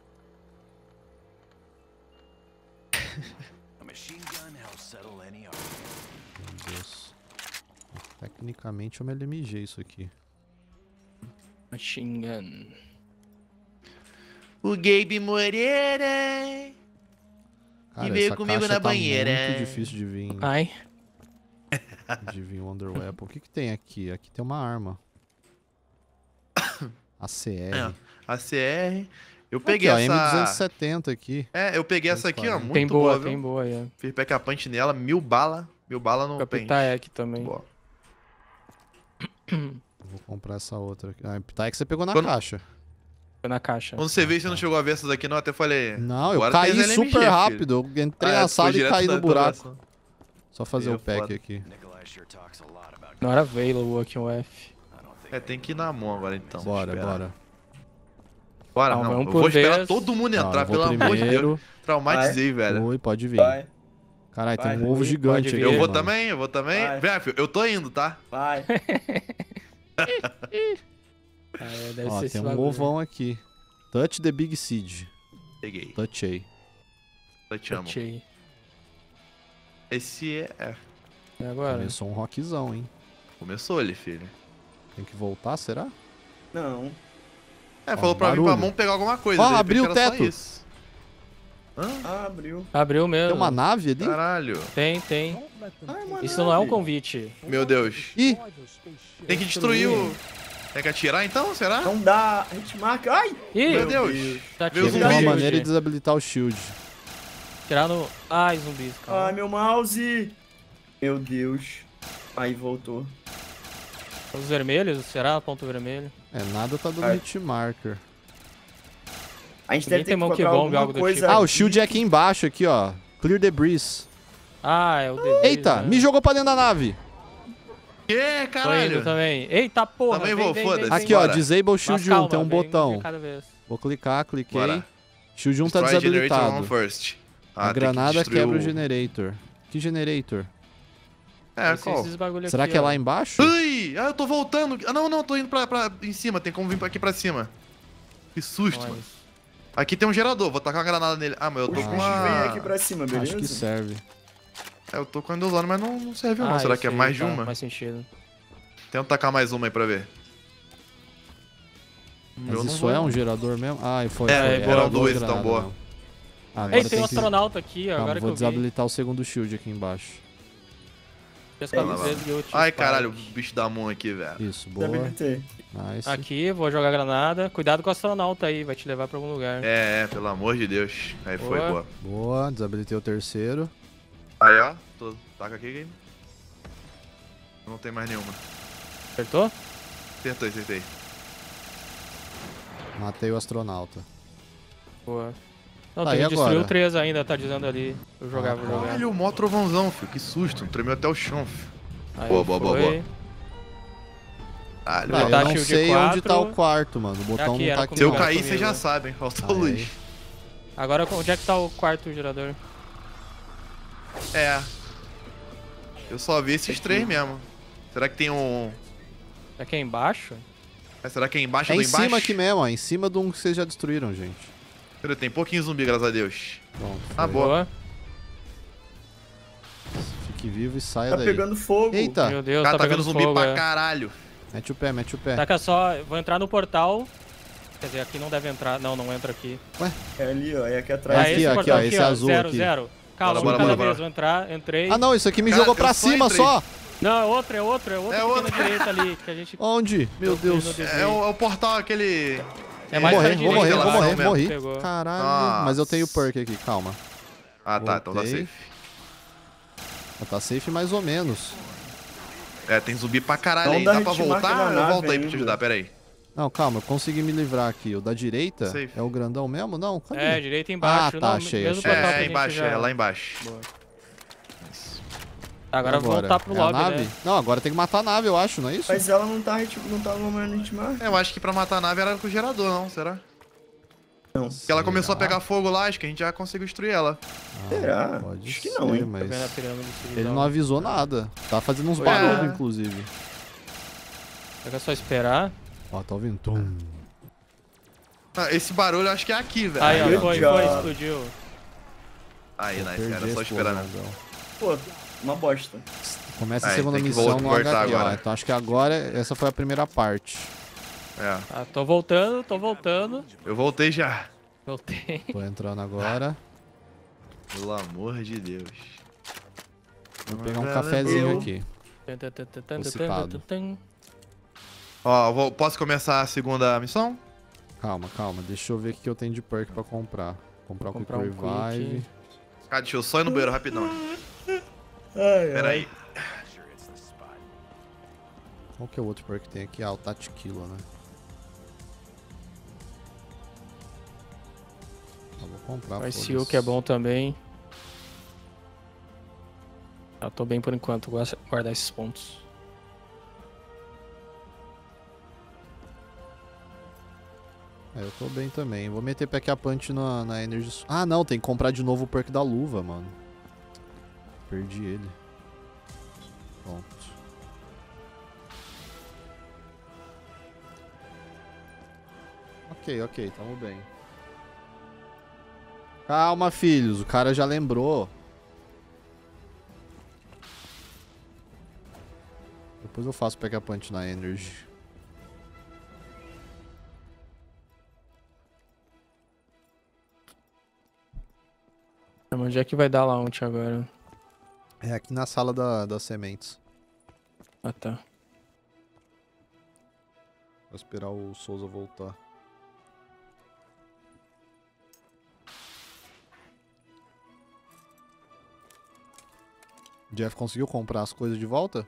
Meu Deus. Tecnicamente é uma LMG isso aqui. Machine Gun. O Gabe Moreira. Cara, veio essa comigo caixa na tá banheira. muito difícil Ai. de vir Wonder Weapon. O que que tem aqui? Aqui tem uma arma. ACR. É, a CR. Eu Aqui, peguei ó, essa. M270 aqui. É, eu peguei essa aqui, ó. 240. Muito Tem boa, viu? tem boa, é. Fiz pack a punch nela, 1000 bala. 1000 bala no pente. Capitaec também. Boa. Vou comprar essa outra aqui. Ah, tá, é que você pegou na Quando- caixa. Foi na caixa. Quando você veio, você não chegou a ver essas daqui, não? Até falei. Não, eu agora tem caí as LMG, super filho. rápido. Eu entrei Ah, na tu foi sala e direto caí na no buraco. atuação. Só fazer Aí o é pack foda. aqui. Não era available aqui um F. É, tem que ir na mão agora então. Bora, Esperar. bora. Bora, Não, não. vamos Eu por vou esperar vez. todo mundo Não, entrar, eu vou pelo amor de Deus. primeiro. Traumatizei, velho. Oi, pode vir. Vai, Caralho, tem Vai, um ovo pode gigante vir. aqui. Eu vou mano. também, eu vou também. Vai. Vem, filho, eu tô indo, tá? vai. Ah, é, deve Ó, ser esse tem um bagulho. ovão aqui. Touch the Big Seed. Peguei. Touchei. Eu te amo. Achei. Esse é. E agora? Começou um rockzão, hein? Começou ele, filho. Tem que voltar, será? Não. É, falou pra vir barulho. pra mão pegar alguma coisa. Ó, de repente abriu o era só teto. isso. Hã? Abriu. Abriu mesmo. Tem uma nave ali? Caralho. Tem. Ai, mano. Isso não é um convite. Meu Deus. Ih, Tem que destruir o. Tem que atirar então? Será? Não dá. Hitmark. Ai! Ih, Meu Deus. tá Veio tem tirando uma zumbi. maneira de desabilitar o shield. Tirar no... Ai, zumbis, Ai, calma. meu mouse. Meu Deus. Aí voltou. Os vermelhos, será? Ponto vermelho. É, nada tá dando Ai. hit marker. A gente Ninguém deve ter tem que monkey encontrar bomb, alguma algo do coisa tipo. Ah, o aqui. shield é aqui embaixo, aqui, ó. Clear debris. Ah, é o deles, Eita, né? me jogou pra dentro da nave. Que, Tô indo caralho? também. Eita porra, Também vem, vou, vem, foda-se. vem, Aqui, ó, Bora. disable Mas shield 1, calma, tem um vem botão. de cada vez. Vou clicar, cliquei. Bora. Shield 1 tá Destroy generator desabilitado. on first. A tem que granada destruir quebra o o generator. Que generator? É, Esses- qual? esses bagulho Será aqui, que é ó. lá embaixo? Ui! Ah, eu tô voltando. Ah, não, tô indo pra em cima. Tem como vir aqui pra cima. Que susto, Olha. mano. Aqui tem um gerador, vou tacar uma granada nele. Ah, mas eu tô Os com bichos vêm uma... aqui pra cima, beleza? Acho que serve. É, eu tô com a endosando, mas não serviu não. Ah, Será eu que é sei, mais de tá, uma? Faz sentido. Tenta tacar mais uma aí pra ver. Mas Eu não isso vou, é não. um gerador mesmo? Ah, foi. É, foi. boa, Era boa, duas então, granadas boa. mesmo. Ah, agora Ei, tem um que- astronauta aqui, Calma, agora que vou eu vi. desabilitar o segundo shield aqui embaixo. As Vai lá, quatro vai lá. vezes que eu te Ai, disparo. caralho, o bicho da mão aqui, velho. Isso, boa. Desabilitei. Nice. Aqui, vou jogar granada. Cuidado com o astronauta aí, vai te levar pra algum lugar. É, pelo amor de Deus. Aí foi, Boa. boa. Boa, desabilitei o terceiro. Aí, ó. Taca aqui, game. Não tem mais nenhuma. Acertou? Acertei. Matei o astronauta. Boa. Não, Tá, tem e que destruir agora? o 3 ainda, tá dizendo ali. Vou jogar, vou jogar. Caralho, mó trovãozão, filho. Que susto. Tremeu até o chão, filho. Aí Boa, boa, boa, foi. boa. Caralho, Tá, tá eu não shield sei 4. onde tá o quarto, mano. O botão Aqui, não era tá aqui. se eu comigo, cair, comigo. vocês já sabem. Faltou Ah, luz. é. Agora, onde é que tá o quarto gerador? É. Eu só vi esses três mesmo. Será que tem um... Aqui é embaixo? Será que é embaixo É do em embaixo? cima aqui mesmo, ó. Em cima de um que vocês já destruíram, gente. Tem pouquinho zumbi, graças a Deus. Pronto. Ah, foi. boa. Fique vivo e saia Tá daí. pegando fogo. Eita! Meu Deus, Cara, tá tá vendo pegando zumbi fogo. pra É. caralho. Mete o pé, mete o pé. Taca só, vou entrar no portal. Quer dizer, aqui não deve entrar. Não, não entra aqui. É ali, ó. É aqui É atrás. aqui, esse aqui, portal ó, esse azul zero, aqui. zero. Calma, Bora, um de bora, cada bora. vez. Vou entrar, entrei. Ah, não, isso aqui me Cara, jogou pra eu só cima entrei. só. Não, é outro É aqui na outro. direita ali, que a gente... Onde? Meu Eu fui no Deus. desenho. É o portal aquele... É Vou mais morrer, pra vou morrer, direita vou lá, morrer, mesmo. morri. Pegou. Caralho. Nossa. Mas eu tenho perk aqui, calma. Ah, tá. Então tá Voltei. safe. Tá safe mais ou menos. É, tem zumbi pra caralho Não aí. dá Dá pra hitmark voltar? na Eu nave volto aí pra te ainda. ajudar, pera aí. Não, calma, eu consegui me livrar aqui. O da direita Safe. é o grandão mesmo? Não, cadê? É, direita embaixo. Ah, tá, não, achei, mesmo achei. portal que a É, gente embaixo, já- é lá embaixo. Boa. Agora voltar pro É a lobby, nave? né? Não, agora tem que matar a nave, eu acho, não é isso? Mas ela não tá no hitmark. Eu acho que pra matar a nave era com o gerador, não? Será? Não. Porque ela começou a pegar fogo lá, acho que a gente já conseguiu destruir ela. Será? Pode Acho que ser, não, hein? Tô vendo a mas pirâmide ele subidão. não avisou nada. Tá fazendo uns É. barulhos, inclusive. É só esperar. Ó, tá ouvindo? Tum. Ah, esse barulho eu acho que é aqui, velho. Aí, Good ó, foi, job. explodiu. Aí, nice, Perdi era só a esperar, né? explosão. Pô, uma bosta. Começa a Aí, segunda tem que missão no voltar HQ, ó. agora. Então acho que agora essa foi a primeira parte. É, Ah, tô voltando, tô voltando. eu voltei já. Voltei. Tô entrando agora. Pelo amor de Deus. Vou pegar um cafezinho aqui. Ó, posso começar a segunda missão? Calma, calma. Deixa eu ver o que eu tenho de perk pra comprar. Comprar o Quick Comprar um Revive. quick. Cara, deixa eu só ir no banheiro rapidão. Pera aí. Qual que é o outro perk que tem aqui? Ah, o Tachkilo, né? Eu vou comprar, O foda-se. ICU que é bom também. Eu tô bem por enquanto, vou guardar esses pontos. É, eu tô bem também. Vou meter Pack a Punch na Energy... Ah, não. Tem que comprar de novo o perk da luva, mano. Perdi ele. Pronto. Ok. Tamo bem. Calma, filhos. O cara já lembrou. Depois eu faço Pack a Punch na Energy. Onde é que vai dar launch agora? É aqui na sala das sementes. Ah, tá. Vou esperar o Souza voltar. Jeff conseguiu comprar as coisas de volta?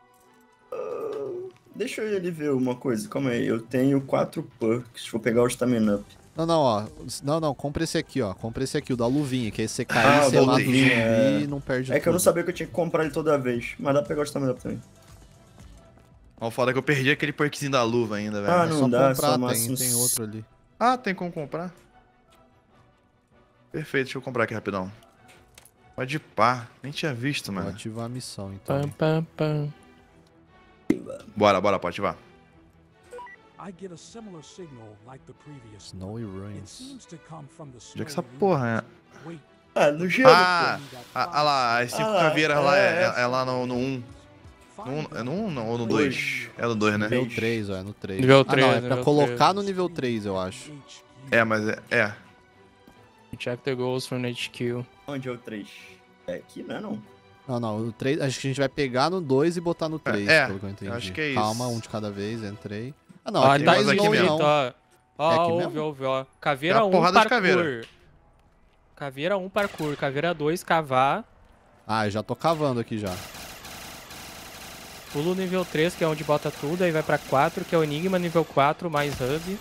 Deixa ele ver uma coisa, calma aí. Eu tenho 4 perks, vou pegar o Stamina Up. Não, ó. Não, compra esse aqui, ó. Compra esse aqui, o da luvinha, que aí você cai, Ah, você da mata o luvinha, zumbi e não perde É que eu não tudo. sabia que eu tinha que comprar ele toda vez, mas dá pra pegar o Stamina Up também. Ó, foda que eu perdi aquele perkzinho da luva ainda, velho. Ah, É não só dá, comprar, só tem máximo- outro ali. Ah, tem como comprar? Perfeito, deixa eu comprar aqui rapidão. Pode pá, nem tinha visto, Vou mano. ativar a missão, então. Pam, pam, pam. Bora, pode ativar. I get a similar signal like the previous. Snowy It Ruins. seems to come from the Onde é que snow essa porra é? Wait, Ah, no gelo, Ah, ah lá, as 5 Ah lá, caveiras lá, é. é lá no 1. É no 1 não, ou no 2? É no 2, né? Nível 3, ó, é no 3. Nível Ah, não, 3, é pra nível colocar 3. no nível 3, eu acho. É, mas é. Check the goals from HQ. Onde é o 3? É aqui, não é não? Não, o 3, acho que a gente vai pegar no 2 e botar no 3, É, pelo que eu entendi. eu acho que é Calma, isso. um de cada vez, entrei. Ah, não, Ó, aqui tá não é mais aqui Snowy, mesmo. escrito, não. ó. É Ó, aqui ouve, mesmo? ouve, ó. Caveira Tem uma 1, porrada de parkour. caveira. Caveira 1, parkour. Caveira 2, cavar. Ah, eu já tô cavando aqui já. Pulo nível 3, que é onde bota tudo. Aí vai pra 4, que é o Enigma nível 4, mais hub.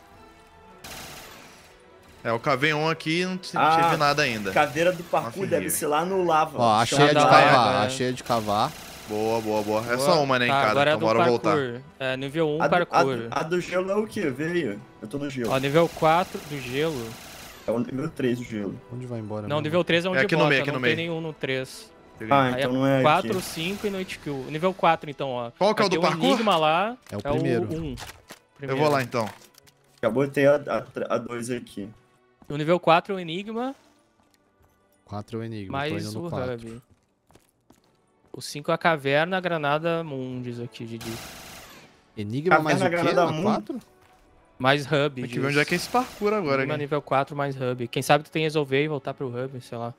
É, eu cavei um aqui e não Ah, tive nada ainda. Caveira do parkour Nossa, deve Henrique. ser lá no lava. Ó, a Chama cheia de da cavar, lava, a é. cheia de cavar. Boa. É Boa. só uma, né, em Tá, cada, agora é então do bora voltar. parkour. É, nível 1, A do, parkour. a do gelo é o quê? Vê aí. Eu tô no gelo. Ó, nível 4 do gelo. É o nível 3 do gelo. Onde vai embora? Não, mesmo? nível 3 é onde aqui no bota, meio, aqui não no tem meio. nenhum no 3. Ah, Aí então é não é 4, aqui. 5 e no HQ. Nível 4, então, ó. Qual que é o Vai do ter parkour? Enigma lá. É o primeiro. 1. Eu vou lá então. Já botei a 2 aqui. O nível 4 é o Enigma, 4 é o Enigma, tô mais indo o no 4. hub. O 5 é a caverna, a granada Mundis aqui, Didi. Enigma mais o Caverna, quê? Granada, Na Mundo. 4? Mais hub. Tem que diz. ver onde é que é esse parkour agora, Enigma aqui. nível 4 mais hub. Quem sabe tu tem que resolver e voltar pro hub, sei lá.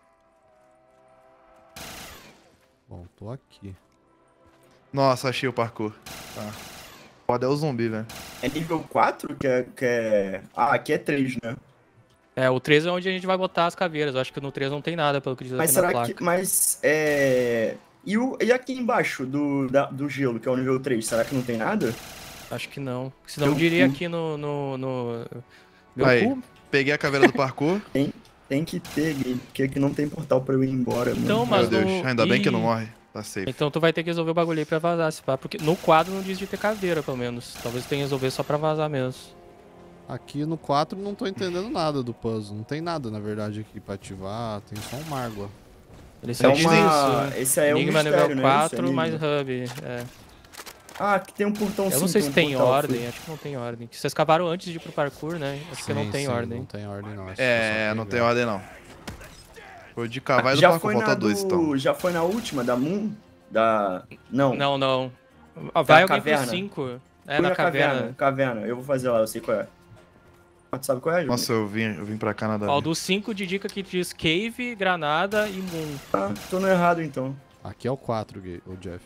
Bom, tô aqui. Nossa, achei o parkour. Tá. Foda é o zumbi, velho. É nível 4 que é... Ah, aqui é 3, né? É, o 3 é onde a gente vai botar as caveiras. Eu acho que no 3 não tem nada, pelo que diz Mas aqui na será placa. que... Mas, é... E aqui embaixo do gelo, que é o nível 3, será que não tem nada? Acho que não. Senão eu Meu diria cu. aqui no... Meu Aí. cu? Peguei a caveira do parkour. Tem que ter, Gui, porque aqui não tem portal pra eu ir embora, Então, mano. mas Meu Deus, no- ainda bem que não Ih. morre. Tá safe. Então tu vai ter que resolver o bagulho aí pra vazar, se pá. Porque no quadro não diz de ter caveira, pelo menos. Talvez tu tenha que resolver só pra vazar mesmo. Aqui no 4 não tô entendendo nada do puzzle. Não tem nada, na verdade, aqui pra ativar. Tem só um Margua. Ele É só diz uma... isso. Esse aí é um Enigma mistério, nível né? 4 Isso, mais Enigma. hub. É. Ah, aqui tem um portão Eu sim, não sei se um tem portal, ordem, fui. acho que não tem ordem. Vocês cavaram antes de ir pro parkour, né? Acho que não Sim, tem sim, ordem. Não tem ordem, não. Não tem ordem não. Foi de cavar e do Já parkour, foi na falta dois, então. Já foi na última, da Moon? Da... Não, Não. Vai alguém caverna. pro 5. É, fui na caverna. Caverna, eu vou fazer lá, eu sei qual é. Ah, tu sabe qual é, Júnior? Nossa, eu vim pra cá nada a Ó, ver. do 5 de dica que diz Cave, Granada e Moon. Ah, tô no errado então. Aqui é o 4, o Jeff.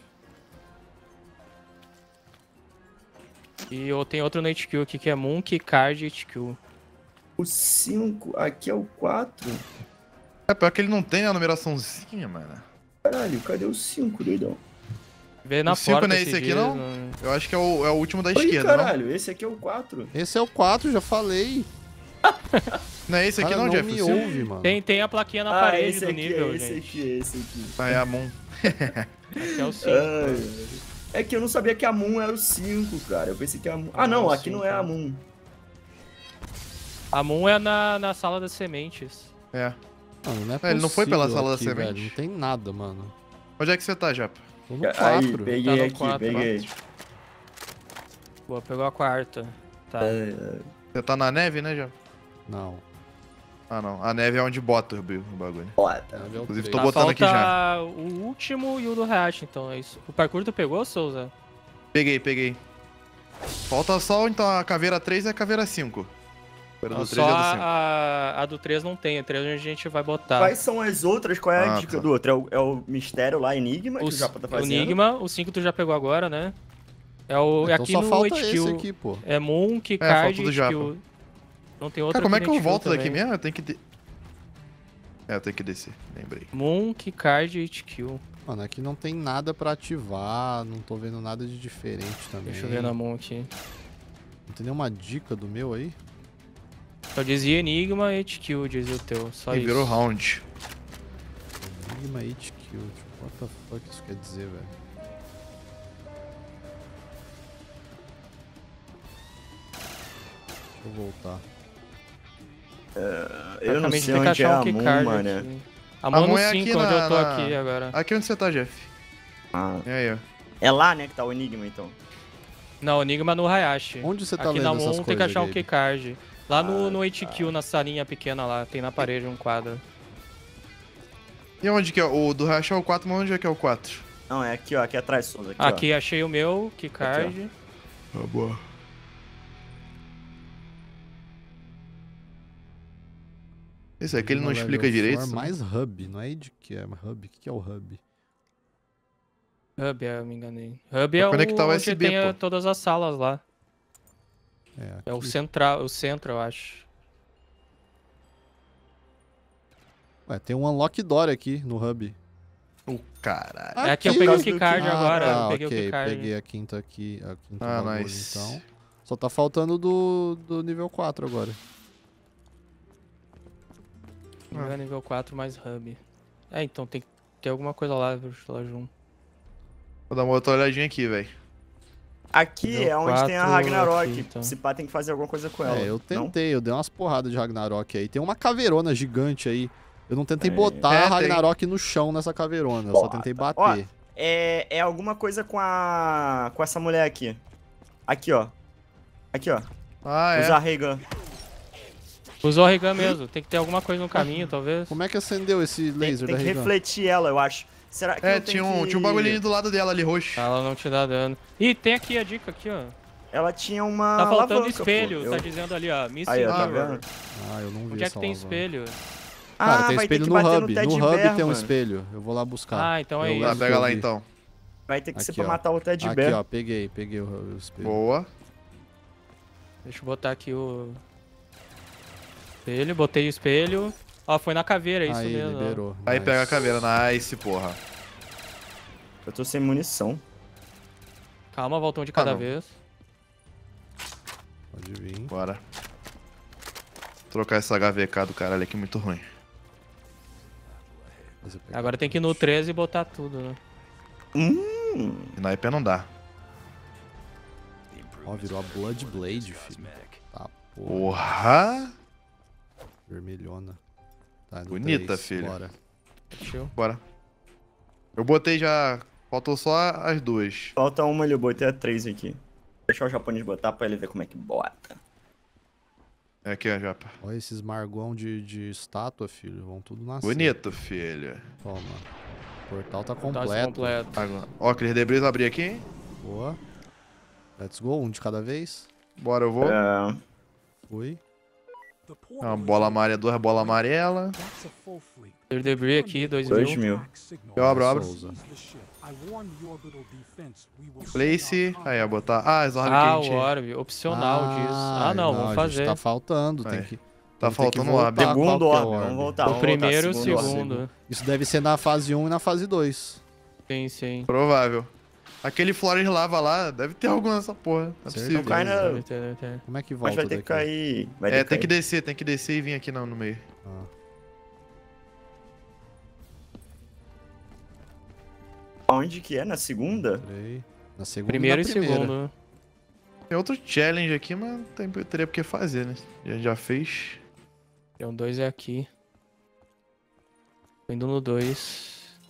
E eu tenho outro no HQ aqui que é Moon, Card e HQ. O 5, aqui é o 4. É pior que ele não tem a numeraçãozinha, mano. Caralho, cadê o 5, doidão? Vê na O 5 porta não é esses esse aqui, dias, não? Eu acho que é o último da Oi, esquerda, caralho, esse aqui é o 4. Esse é o 4, já falei. não? Não é esse aqui Cara, não, não Jeff? me O cinco? ouve, mano. Tem a plaquinha na parede esse do aqui, nível, esse gente. aqui, esse aqui. Ah, é a Moon. Aqui é o 5. Ai, é que eu não sabia que a Moon era o 5, cara. Eu pensei que a Moon... Ah, não, aqui não é a Moon. A Moon é na sala das sementes. É. Mano, não é Ele não foi pela possível sala da aqui, semente? velho. Não tem nada, mano. Onde é que você tá, Japa? Tô no Aí, 4. peguei Tá no aqui, 4, peguei. Boa, pegou a quarta. Tá. Você tá na neve, né, Japa? Não. Ah, não. A neve é onde bota o bagulho. Bota. Neve é o Inclusive, 3. tô Tá, botando aqui já. falta o último e o do Hayashi, então é isso. O parkour tu pegou, Souza? Peguei. Falta só, então, a caveira 3 e a caveira 5. A do 3 Só e a do 5. a do 3 não tem, a 3 a gente vai botar. Quais são as outras? Qual é a Ah, dica tá. do outro? É o mistério lá, Enigma, que o Japa tá O fazendo? Enigma, o 5 tu já pegou agora, né? É o Então aqui só no falta HQ. esse aqui, pô. É Moon, falta Card do e Japa. HQ. Não tem outra Cara, como é que eu HQ volto daqui também. mesmo? Eu tenho que... eu tenho que descer, lembrei. Moon, Card e HQ. Mano, aqui não tem nada pra ativar. Não tô vendo nada de diferente também. Deixa eu ver na Moon aqui. Não tem nenhuma dica do meu aí? Só dizia Enigma e HQ, dizia o teu. Só E isso. virou round. Enigma HQ. Tipo, what the fuck isso quer dizer, velho? Deixa eu voltar. Eu não Praticamente sei tem que onde é achar a um Moon, keycard mano. aqui. A Moon no é 5, aqui onde eu tô na- aqui agora. Aqui onde você tá, Jeff? Ah, E aí, ó. é lá, né, que tá o Enigma, então. Não, Enigma no Hayashi. Onde você tá Aqui lendo na essas Moon coisas, tem que achar um Gabe? keycard. Lá no HQ, na salinha pequena lá, tem na parede um quadro. E onde que é? O do Racha é o 4, mas onde é que é o 4? Não, é aqui, ó, aqui atrás, Souza. Aqui, Aqui achei o meu keycard. Ah, boa. Esse aqui ele não Level explica direito. 4 isso, né? mais hub, não é de que é hub? O que é o hub? Hub, eu me enganei. Hub é Pra o conectar o onde USB, tem pô. todas as salas lá. É o aqui. central, o centro, eu acho. Ué, tem um unlock door aqui no hub. O caralho. É aqui eu Aqui, peguei o do keycard que- agora. Tá, eu peguei ok, o keycard. peguei a quinta aqui, a quinta Ah, bagulho, nice. então. Só tá faltando do nível 4 agora. Não é nível 4 mais hub. É, então tem que ter alguma coisa lá, deixa eu lá junto. Vou dar uma outra olhadinha aqui, velho. Aqui Nível é onde tem a 4 Ragnarok. aqui, então. Se pá, tem que fazer alguma coisa com ela. É, eu não? tentei, eu dei umas porradas de Ragnarok aí. Tem uma caveirona gigante aí. Eu não tentei É. botar É, a Ragnarok no chão nessa caveirona, eu só tentei bater. Ó, é alguma coisa com essa mulher aqui. Aqui, ó. Aqui, ó. Ah, é. Usar Regan. Usou o Regan mesmo, tem que ter alguma coisa no caminho, talvez. Como é que acendeu esse Tem, laser tem da que Regan? refletir ela, eu acho. Será que É, não tem tinha um que... bagulhinho do lado dela ali, roxo. Ela não te dá dano. Ih, tem aqui a dica aqui, ó. Ela tinha uma Tá faltando alavanca, espelho, pô. tá dizendo ali, ó. Missing Aí, ó, tá Mirror. vendo? Ah, eu não vi Onde é essa que tem alavanca. espelho? Cara, tem vai ter espelho que no bater hub. Ted No hub Bear, tem um mano. espelho. Eu vou lá buscar. Ah, então é Eu isso. Ah, lembro que pega eu lá vi. então. Vai ter que ser Aqui, pra ó. matar o Ted Aqui, Bear. ó, peguei o espelho. Boa. Deixa eu botar aqui o espelho, botei o espelho. Ó, foi na caveira, é isso Aí, mesmo. ó. liberou. Aí Nice. pega a caveira. Nice, porra. Eu tô sem munição. Calma, volta um de cada não. vez. Pode vir. Bora. Trocar essa HVK do caralho aqui, muito ruim. Mas eu peguei. Agora tem que ir no 13 e botar tudo, né? Sniper não dá. Ó, virou a Blood Blade, filho. Tá, porra. Porra! Vermelhona. Tá, no Bonita, 3, filho. Bora. Show. Bora. Eu botei já Faltou só as duas. Falta uma ali, eu botei a 3 aqui. Deixa o japonês botar pra ele ver como é que bota. É aqui, ó, Japa. Olha esses margão de estátua, filho. Vão tudo nascer. Bonito, filho. Toma. O portal tá Tá completo. completo. Agora. Ó, aqueles debris abrir aqui, hein? Boa. Let's go, um de cada vez. Bora, eu vou. É, Fui. The Uma portal bola is amarela, 2 bolas amarelas. That's a full fleet. Ter debris aqui, 2 2 mil. mil. Signal. Eu abro. Seize the ship. I warn the orbital defense. We will send Place. our Aí, ó, combat botar. Ah, as orbes que Ah, a o gente... orbe, opcional disso. Ah, não, vamos a gente fazer. tá faltando, tem É. que... Tá vamos ter que faltando voltar. orbe. Qual Segundo que é o orbe, orbe? vamos voltar. O vamos voltar, primeiro e o segundo orbe. segundo. Isso deve ser na fase 1 e na fase 2. Sim, sim. Provável. Aquele Flores Lava lá, deve ter algum nessa porra. Não é Certeza. possível. Não cai na... Deve ter, deve ter. Como é que Mas volta vai ter que daqui? cair. Vai ter É, tem que cair. descer e vir aqui no meio. Ah. Onde que é? Na segunda? Entrei. Na segunda Primeiro e na primeira. segundo. Tem outro challenge aqui, mas teria por que fazer, né? Já fez. Então, 2 é aqui. Tô indo no 2.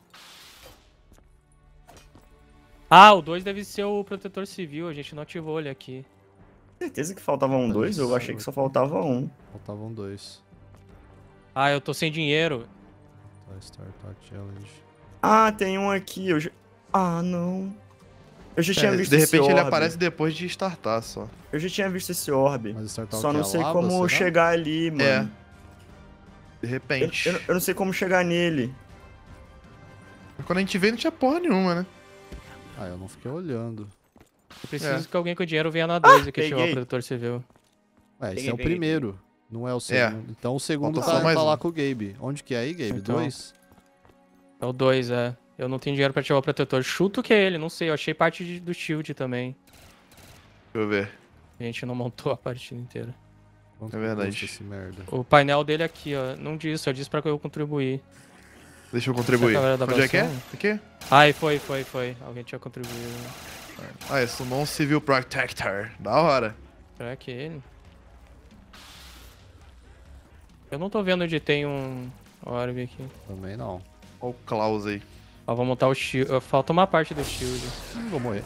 Ah, o 2 deve ser o protetor civil. A gente não ativou ele aqui. Certeza que faltava um 2? Eu achei que só faltava um. Faltavam 2. Ah, eu tô sem dinheiro. Tá, Startup Challenge. Ah, tem um aqui. Ah, não. Eu já tinha É, visto de esse repente ele orbe. aparece depois de startar só. Eu já tinha visto esse orbe. Mas Startup Só não sei como chegar ali, mano. É. De repente. Eu não sei como chegar nele. Quando a gente veio não tinha porra nenhuma, né? Ah, eu não fiquei olhando. Eu preciso É. que alguém com dinheiro venha na 2 aqui ativar o peguei. protetor civil. Ué, esse Peguei, é o peguei, primeiro. Não é o segundo. Então o segundo Falta só tá mais lá um. com o Gabe. Onde que é aí, Gabe? Então. 2? É o 2, é. Eu não tenho dinheiro pra ativar o protetor. Chuto que é ele, não sei. Eu achei parte do shield também. Deixa eu ver. A gente não montou a partida inteira. Quanto É que verdade. custa esse merda? O painel dele aqui, ó. Não disse, só disse pra eu contribuir. Deixa eu contribuir. Essa câmera da Onde é que é? abração? Aqui? Ai, foi. Alguém tinha contribuído. Ah, é Summon Civil Protector. Da hora. Será que é ele? Eu não tô vendo onde tem um orbe aqui. Também não. Olha o Klaus aí. Ó, vou montar o shield. Falta uma parte do shield. Vou morrer.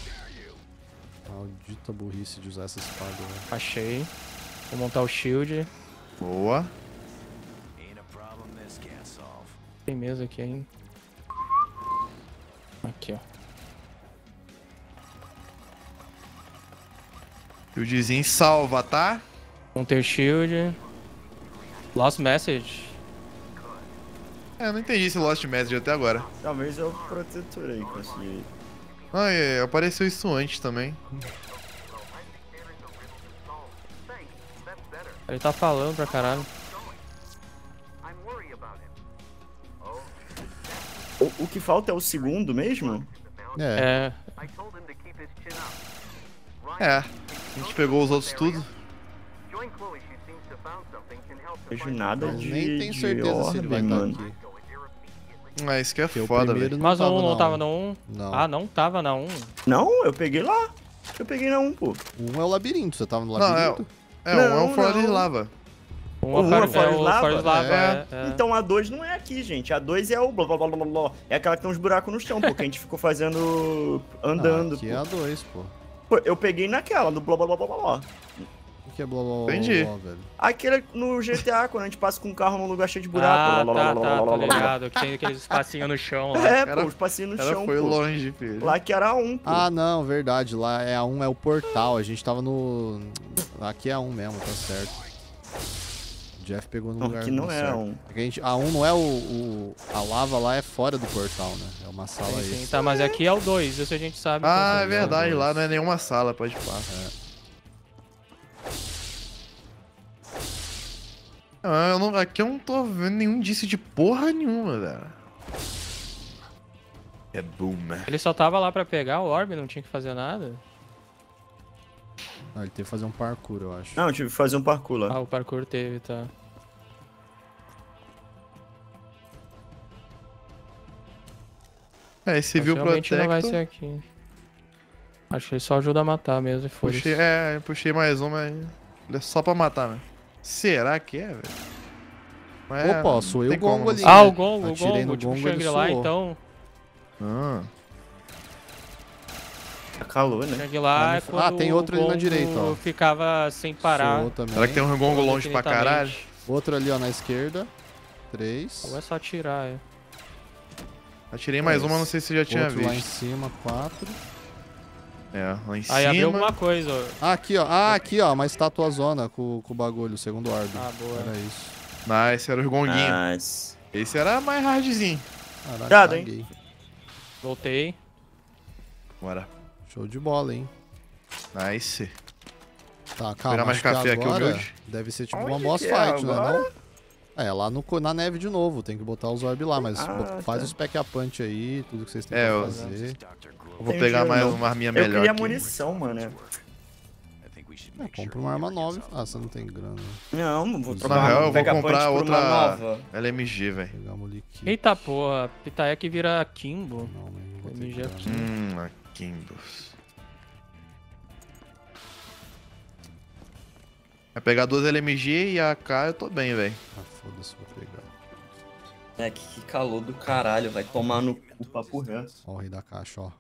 Maldita burrice de usar essa espada, velho. Achei. Vou montar o shield. Boa. Tem mesa aqui ainda. Aqui, ó. Shieldzinho salva, tá? Montei o shield. Lost message. É, eu não entendi esse Lost Message até agora. Talvez eu protetorei consegui. Ah, é, apareceu isso antes também. Ele tá falando pra caralho. O que falta é o segundo mesmo? É, É. É. A gente pegou os outros tudo. Não vejo nada mas de, nem tenho de certeza se orbe, ele vai estar mano. aqui. Ah, isso que é Porque o foda, primeiro velho. Mas o 1 não na tava um. na 1? Não. Ah, não tava na 1. Não, eu peguei lá. Eu peguei na 1, pô. Um é o labirinto. Você tava no Não, labirinto? É, um é Não, um Flores não. Lava. Um Um é é Forest o Lava? Forest Lava. É. É. Então a 2 não é aqui, gente. A 2 é o blá blá blá blá blá. É aquela que tem uns buracos no chão, porque a gente ficou fazendo. andando. Aqui pô. é a 2, pô. Pô, eu peguei naquela, no blá blá blá blá blá. O que é blá blá blá Entendi. blá, velho? Aquele no GTA, quando a gente passa com um carro num lugar cheio de Ah, buraco. blá, blá, tá, blá, tá, blá, tô blá, blá. ligado. Que tem aqueles espacinhos no chão lá. É, Cara, pô, os passinhos no Ela chão, foi pô. longe, filho. Lá que era 1, pô. Ah, não, verdade. Lá é a 1 é o portal. A gente tava no. Aqui é a 1 mesmo, tá certo. O Jeff pegou no Não, lugar que não é certo. 1. É que a 1 não é a lava lá é fora do portal, né? É uma sala Sim, aí. sim, tá, mas aqui é o 2, isso a gente sabe. Ah, Então, é verdade. dois. Lá não é nenhuma sala, pode pá. Ah, aqui eu não tô vendo nenhum indício de porra nenhuma, velho. É boom, né? Ele só tava lá pra pegar o orbe, não tinha que fazer nada. Não, ele teve que fazer um parkour, eu acho. Não, eu tive que fazer um parkour lá. Ah, o parkour teve, tá. É, esse Civil Mas realmente não vai ser Protector. aqui. Acho que ele só ajuda a matar mesmo e foda-se. Puxei mais uma aí. É só pra matar, né? Será que é, velho? Mas é, Opa, sou não eu tem o gongo como, ali. não Ah, né? o Gongo, Atirei no tipo gongo, ele Shangri-La, suou. então. Ah, Tá calor, né? Cheguei lá Ah, é quando tem outro o ali na gongo direita, ó. ficava sem parar. Show também. Será que tem um gongo longe pra caralho? Outro ali, ó, na esquerda. 3. Ou é só tirar, é. Atirei mais uma, não sei se já tinha Outro lá em visto. cima, 4. É, lá em Aí abriu cima. alguma coisa, ó. Ah, aqui, ó. Ah, aqui, ó. Uma estátua zona com o bagulho, o segundo orbe. Ah, boa. Era isso. Nice, era os gonguinhos. Nice. Esse era mais hardzinho. Caraca, Cuidado, hein? caguei. Voltei. Bora. Show de bola, hein? Nice. Tá, Pegar calma. mais Acho que café aqui, agora humilde. deve ser tipo Onde uma boss que é fight, né? agora? Não? É, lá na neve de novo. Tem que botar os orb lá, mas faz tá. os pack a punch aí, tudo que vocês têm É, pra eu- fazer. Eu vou Tenho pegar dinheiro, mais não. uma arminha Eu melhor queria aqui. munição, mano. É, compra uma arma 9. Ah, você não tem grana. Não, vou Na real, eu vou pegar comprar punch por outra- uma nova. LMG, velho. Pegar uma aqui. Eita porra, Pitaek vira Kimbo. Não, mas não vou ter MG grana. aqui. A Kimbos. Vai pegar 2 LMG e a AK, eu tô bem, velho. Ah, foda-se, vou pegar. É, que calor do caralho, vai tomar no cu papo reto. Ó o rei da caixa, ó.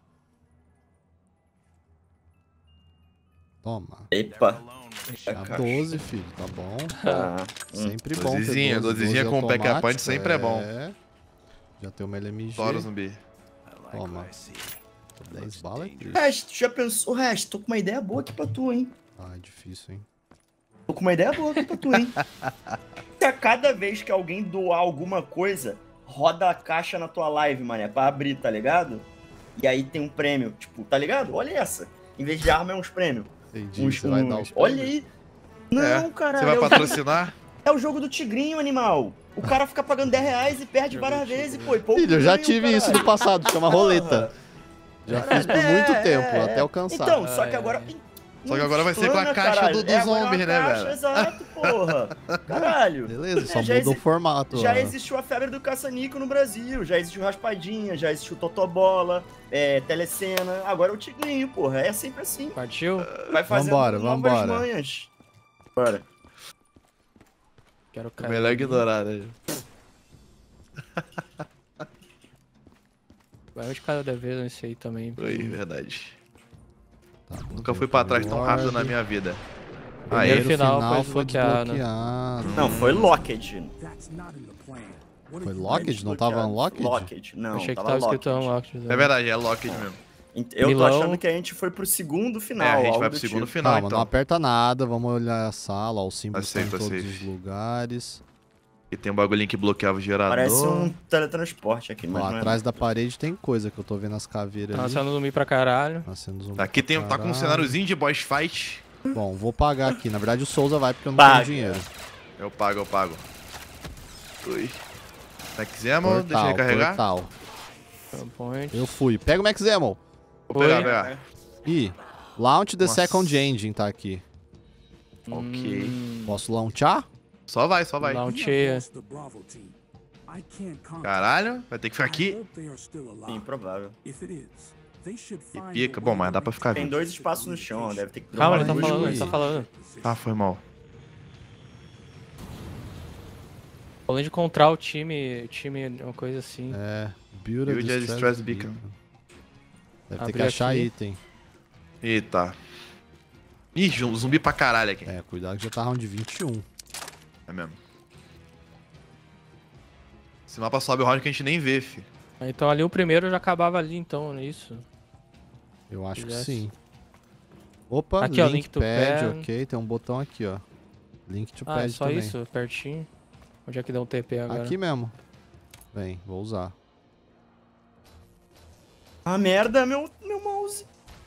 Toma. Epa. Tá 12, filho, tá bom. Tá. Sempre bom ter 12zinha, 12, 12zinha com o pack a punch automático, sempre é bom. Já tem uma LMG. Toro zumbi. Toma. 10 balas é triste. Resto, já pensou? Resto, tô com uma ideia boa aqui pra tu, hein? Ah, é difícil, hein? Tô com uma ideia boa aqui pra tu, hein? Se a cada vez que alguém doar alguma coisa, roda a caixa na tua live, mané, pra abrir, tá ligado? E aí tem um prêmio, tipo, tá ligado? Olha essa. Em vez de arma, é uns prêmios. Entendi, você vai dar os Olha prêmios? aí. Não, caralho. Você vai é o jogo- patrocinar? É o jogo do tigrinho, animal. O cara fica pagando 10 reais e perde várias vezes, pô. E pouco Filho, eu já ganho, tive isso caralho. no passado, chama roleta. Já fiz por muito tempo, até alcançar. Então, só que agora... Só que agora vai ser com a Explana, caixa caralho. do É, agora é uma zombie, né, caixa, velho? Exato, porra. Caralho. Beleza, só já muda o exi- formato. Já ó. existiu a febre do caça-níquel no Brasil, já existiu Raspadinha, já existiu Totobola, Telecena, agora é o Tigrinho, porra, é sempre assim. Partiu? Vai fazendo Vambora, novas vambora. manhas. Bora. Quero cair. Melhor ignorar, né? Vai um de cada vez nesse aí também. Foi, verdade. Tá, Nunca fui pra trás tão rápido na minha vida. Aí, Primeiro final final foi foi desbloqueado. desbloqueado. Não, foi Locked. That's not in the plan. What Foi if you Locked? Não tava unlocked? Locked, não, Achei que tava tava escrito Locked. Unlocked. é verdade, é Locked mesmo. Eu tô Milão. achando que a gente foi pro segundo final. É, a gente algo vai do pro segundo tipo. final, Calma, não então. aperta nada, vamos olhar a sala, ó, os símbolos estão em Aceito, todos aceito. os lugares. E tem um bagulhinho que bloqueava o gerador. Parece um teletransporte aqui, mas Ó, não é. atrás da parede tem coisa que eu tô vendo as caveiras Tá ali. lançando zumbi pra caralho. Nascendo zumbi Aqui pra tá com um caralho. cenáriozinho de boss fight. Bom, vou pagar aqui. Na verdade o Souza vai porque eu não Paga. tenho dinheiro. Eu pago. Ui. Max Ammo, deixa Portal, ele carregar. portal. Point. Eu fui. Pega o Max Ammo. Vou pegar. Ih, Launch the Nossa. Second Engine tá aqui. Ok. Posso launchar? Só vai. Não, We have cheia. lost the Bravo team. I can't contact Caralho, vai ter que ficar I aqui. hope they are still alive. Sim, provável. If it is, they should E find pica. a Bom, way mas dá to pra ficar Tem vivo. 2 espaços no chão, ó, deve ter que Calma, ele dropar tá duas falando, coisas. ele tá falando. Ah, foi mal. Falando de encontrar o time, uma coisa assim. É. Build Build a Distress Beacon. Deve ter Abrir que achar aqui. item. Eita. Ih, zumbi pra caralho aqui. É, cuidado que já tá round 21. É mesmo. Esse mapa sobe o round que a gente nem vê, fi. Então ali o primeiro já acabava ali, então, não é isso? Eu acho que Fizesse. sim. Opa, Aqui, ó, link, link to pad, pad. ok. Tem um botão aqui, ó. Link to Ah, pad é só também. isso, pertinho. Onde é que dá um TP agora? Aqui mesmo. Vem, vou usar. Ah, merda, meu mouse.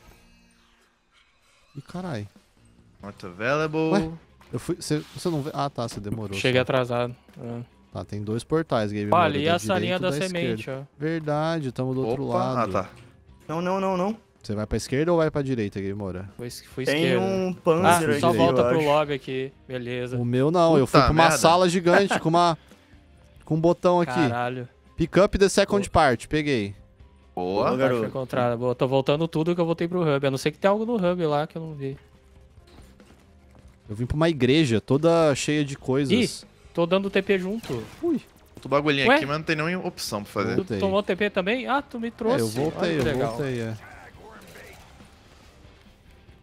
Ih, carai. Not available. Ué? Eu fui. Você não vê. Ah, tá, você demorou. Cheguei só. atrasado. Ah. Tá, tem 2 portais, Game Olha, Mode, ali da a salinha direita da e da semente, esquerda. ó. Verdade, tamo do outro Opa, lado. ah tá. Não. Você vai pra esquerda ou vai pra direita, Game Mode? Foi Tem esquerda. um Ah, Panzer aqui, só volta eu pro acho. lobby aqui. Beleza. O meu não, eu Puta fui pra uma merda. sala gigante com uma. Com um botão aqui. Caralho. Pick up the second part, peguei. Boa. Ô, Parte garoto. foi encontrada. Boa, tô voltando tudo que eu voltei pro hub. A não ser que tem algo no hub lá que eu não vi. Eu vim pra uma igreja toda cheia de coisas. Tô dando TP junto. Ui. O bagulhinho Ué? aqui, mas não tem nenhuma opção pra fazer. Tu Voltei. tomou TP também? Ah, tu me trouxe. É, eu voltei, Olha que eu legal. voltei, é.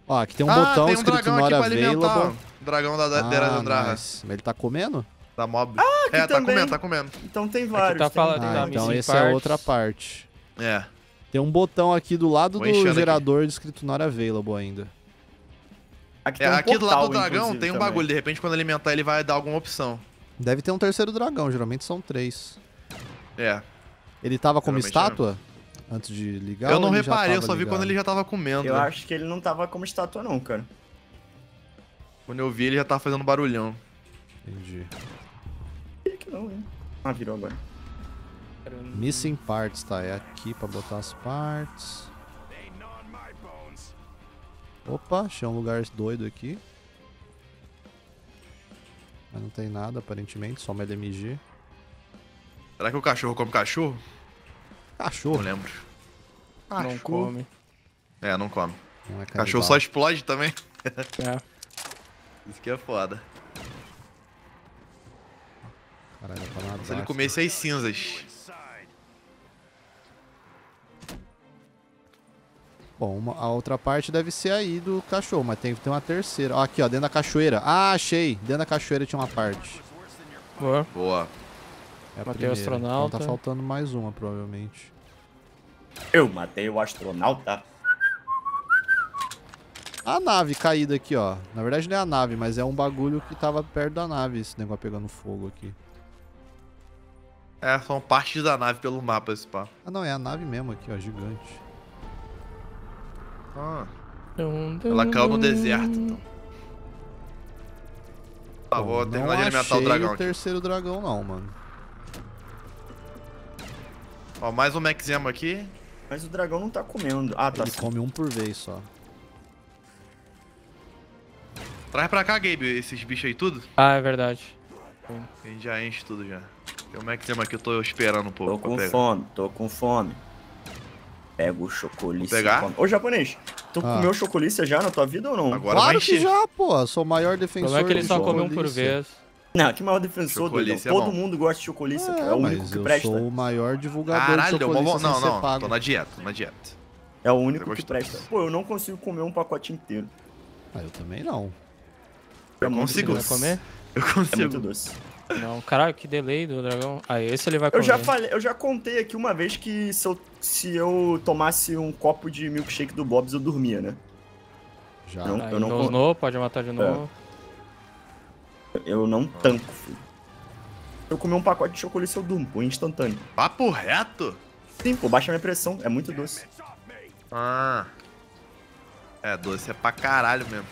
Ó, aqui tem um botão tem um escrito dragão aqui Not pra alimentar, ó. Available. Dragão da Derazandraha. Nice. Mas ele tá comendo? Da mob. aqui Tá também. comendo, tá comendo. Então tem vários. tá tem- falando- tem tá um- Então missing essa é parts. outra parte. É. Tem um botão aqui do lado Vou do enchendo aqui. gerador escrito Not Available ainda. Aqui, tem um Aqui do lado do portal, dragão inclusive, tem um também. bagulho. De repente, quando alimentar, ele vai dar alguma opção. Deve ter um terceiro dragão, geralmente são 3. É. Ele tava como Geralmente estátua? Antes de ligar? Eu ou não ele já reparei, eu tava só vi ligado? quando ele já tava comendo. Eu acho que ele não tava como estátua, não, cara. Quando eu vi, ele já tava fazendo barulhão. Entendi. Ele que não, hein? Ah, virou agora. Missing parts, tá? É aqui pra botar as partes. Opa, achei um lugar doido aqui. Mas não tem nada, aparentemente, só uma LMG. Será que o cachorro come cachorro? Não Cachorro. lembro. Não come. É, não come. Não é Cachorro canibal. só explode também. É. Isso que é foda. Caralho, dá pra nadar. Se ele comesse as cinzas. Bom, a outra parte deve ser aí do cachorro, mas tem que ter uma terceira. Ó, aqui, ó, dentro da cachoeira. Ah, achei. Dentro da cachoeira tinha uma parte. Boa. Boa. É a Matei o primeira. astronauta. Então tá faltando mais uma, provavelmente. Eu matei o astronauta. A nave caída aqui, ó. Na verdade não é a nave, mas é um bagulho que tava perto da nave, esse negócio pegando fogo aqui. É, são partes da nave pelo mapa esse pá. Ah, não, é a nave mesmo aqui, ó, gigante. Ah, ela caiu no deserto, então. Tá, vou Não terminar de alimentar achei o dragão o aqui. terceiro dragão não, mano. Ó, mais um Maxemo aqui. Mas o dragão não tá comendo. Ah, tá. Ele come um por vez só. Traz pra cá, Gabe, esses bichos aí tudo. Ah, é verdade. A gente já enche tudo já. Tem o Maxemo aqui, eu tô esperando um pouco Tô pra com pegar. fome, tô com fome. Pega o chocolice. Vou pegar? e come. Ô, japonês, tu Ah. comeu chocolice já na tua vida ou não? Agora vai Claro que encher. já, pô. Sou o maior O defensor problema é que ele do só come um por chocolice. vez. Não, que maior defensor, Chocolice doidão. é Todo bom. mundo gosta de chocolice, cara. É É, o único mas que eu presta. sou o maior divulgador Caralho, de deu chocolice uma... sem Não, ser não, pago. tô na dieta, tô na dieta. É o único Eu que gosto presta. Pô, eu não consigo comer um pacote inteiro. Ah, eu também não. Eu muito consigo. Vai doce. comer? Eu É muito consigo. doce. Não, caralho, que delay do dragão. Ah, esse ele vai comer. Eu já contei aqui uma vez que se eu tomasse um copo de milkshake do Bob's, eu dormia, né? Já. Não. Aí eu não rosnou, pode matar de novo. Eu não tanco, filho. Se eu comer um pacote de chocolice, eu durmo, pô, instantâneo. Papo reto? Sim, pô, baixa minha pressão. É muito doce. Ah. É, doce é pra caralho mesmo.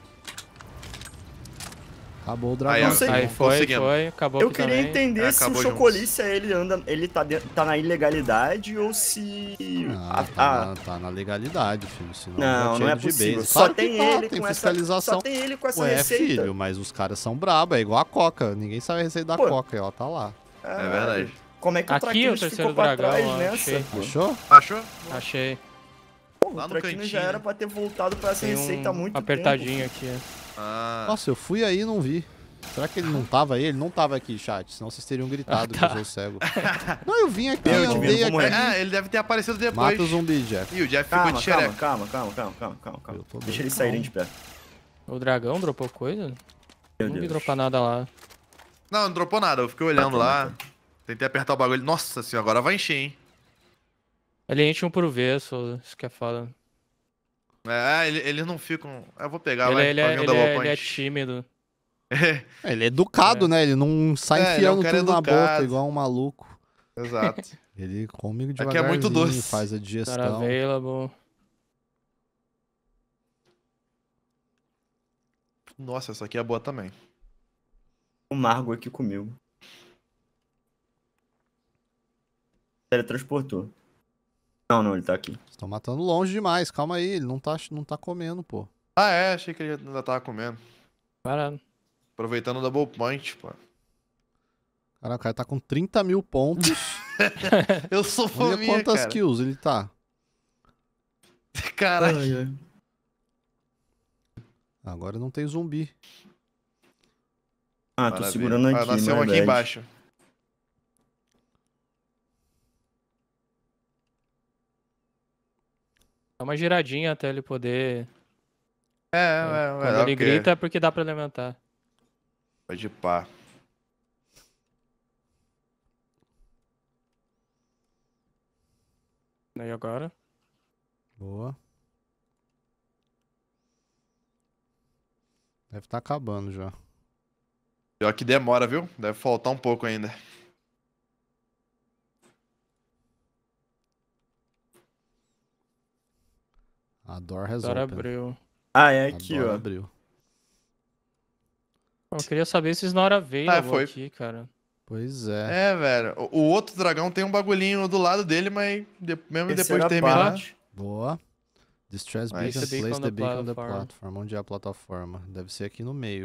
Acabou o Aí, dragão. ó, Não sei. Aí Vamos foi, conseguindo. foi. Acabou Eu aqui queria também. entender É, se o acabou chocolice ele tá na ilegalidade ou se. Ah, tá na legalidade, filho. Senão Não, já não é tinha de possível. base. Só Claro tem que tá, ele tem com fiscalização. Só tem ele com essa Ué, receita. filho, mas os caras são brabos, é igual a Coca. Ninguém sabe a receita da Pô. Coca, e ela tá lá. É verdade. Como é que o Aqui é o Traquinas terceiro ficou pra dragão, trás ó, nessa? achei. pô? Achou? Achou? Achei. O Lá no Traquinas cantinho. já era pra ter voltado pra essa Tem receita há um muito apertadinho tempo. aqui. Ah. Nossa, eu fui aí e não vi. Será que ele não tava aí? Ele não tava aqui, chat. Senão vocês teriam gritado que eu sou cego. Não, eu vim aqui, Eu eu te vi andei no aqui. moleque. É, ele deve ter aparecido depois. Mata o zumbi, Jeff. Ih, o Jeff ficou de xereca. Calma. Eu tô Deixa bem eles saírem calmo. de perto. O dragão dropou coisa? Meu Não vi Deus. dropar nada lá. Não, não dropou nada. Eu fiquei olhando Tá, lá. Tentei apertar o bagulho. Nossa senhora, agora vai encher, hein? Ele enche um por vez, isso que é foda. É, eles não ficam... Eu vou pegar, vai. Ele Alguém é, double ele é punch. tímido. Ele é educado, É. né? Ele não sai É, ele é um enfiando cara tudo na boca educado. igual um maluco. Exato. Ele come é devagarzinho, muito doce. faz a Not digestão. available. Nossa, essa aqui é boa também. O Margo aqui comigo. Teletransportou. Não, ele tá aqui. Estão matando longe demais, calma aí, ele não tá comendo, pô. Ah, é, achei que ele ainda tava comendo. Parado. Aproveitando o double point, pô. Cara, o cara tá com 30 mil pontos. Eu sou Olha fominha, quantas cara. kills ele tá. Caralho. Agora não tem zumbi. Ah, tô Maravilha. segurando aqui, Nasceu um my aqui bad. embaixo. Dá uma giradinha até ele poder Quando ele grita é porque dá pra elementar. Pode pá. E agora? Boa. Deve estar acabando já. Pior que demora, viu? Deve faltar um pouco ainda. A door has Agora opened. abriu. Ah, é A aqui, door ó. abriu. Eu queria saber se Snora veio foi. aqui, cara. Pois é. É, velho. O outro dragão tem um bagulhinho do lado dele, mas mesmo depois de Terceira terminar. parte. Boa. Distress Nice. beacon, place the beacon on the platform. platform. Onde é a plataforma? Deve ser aqui no meio.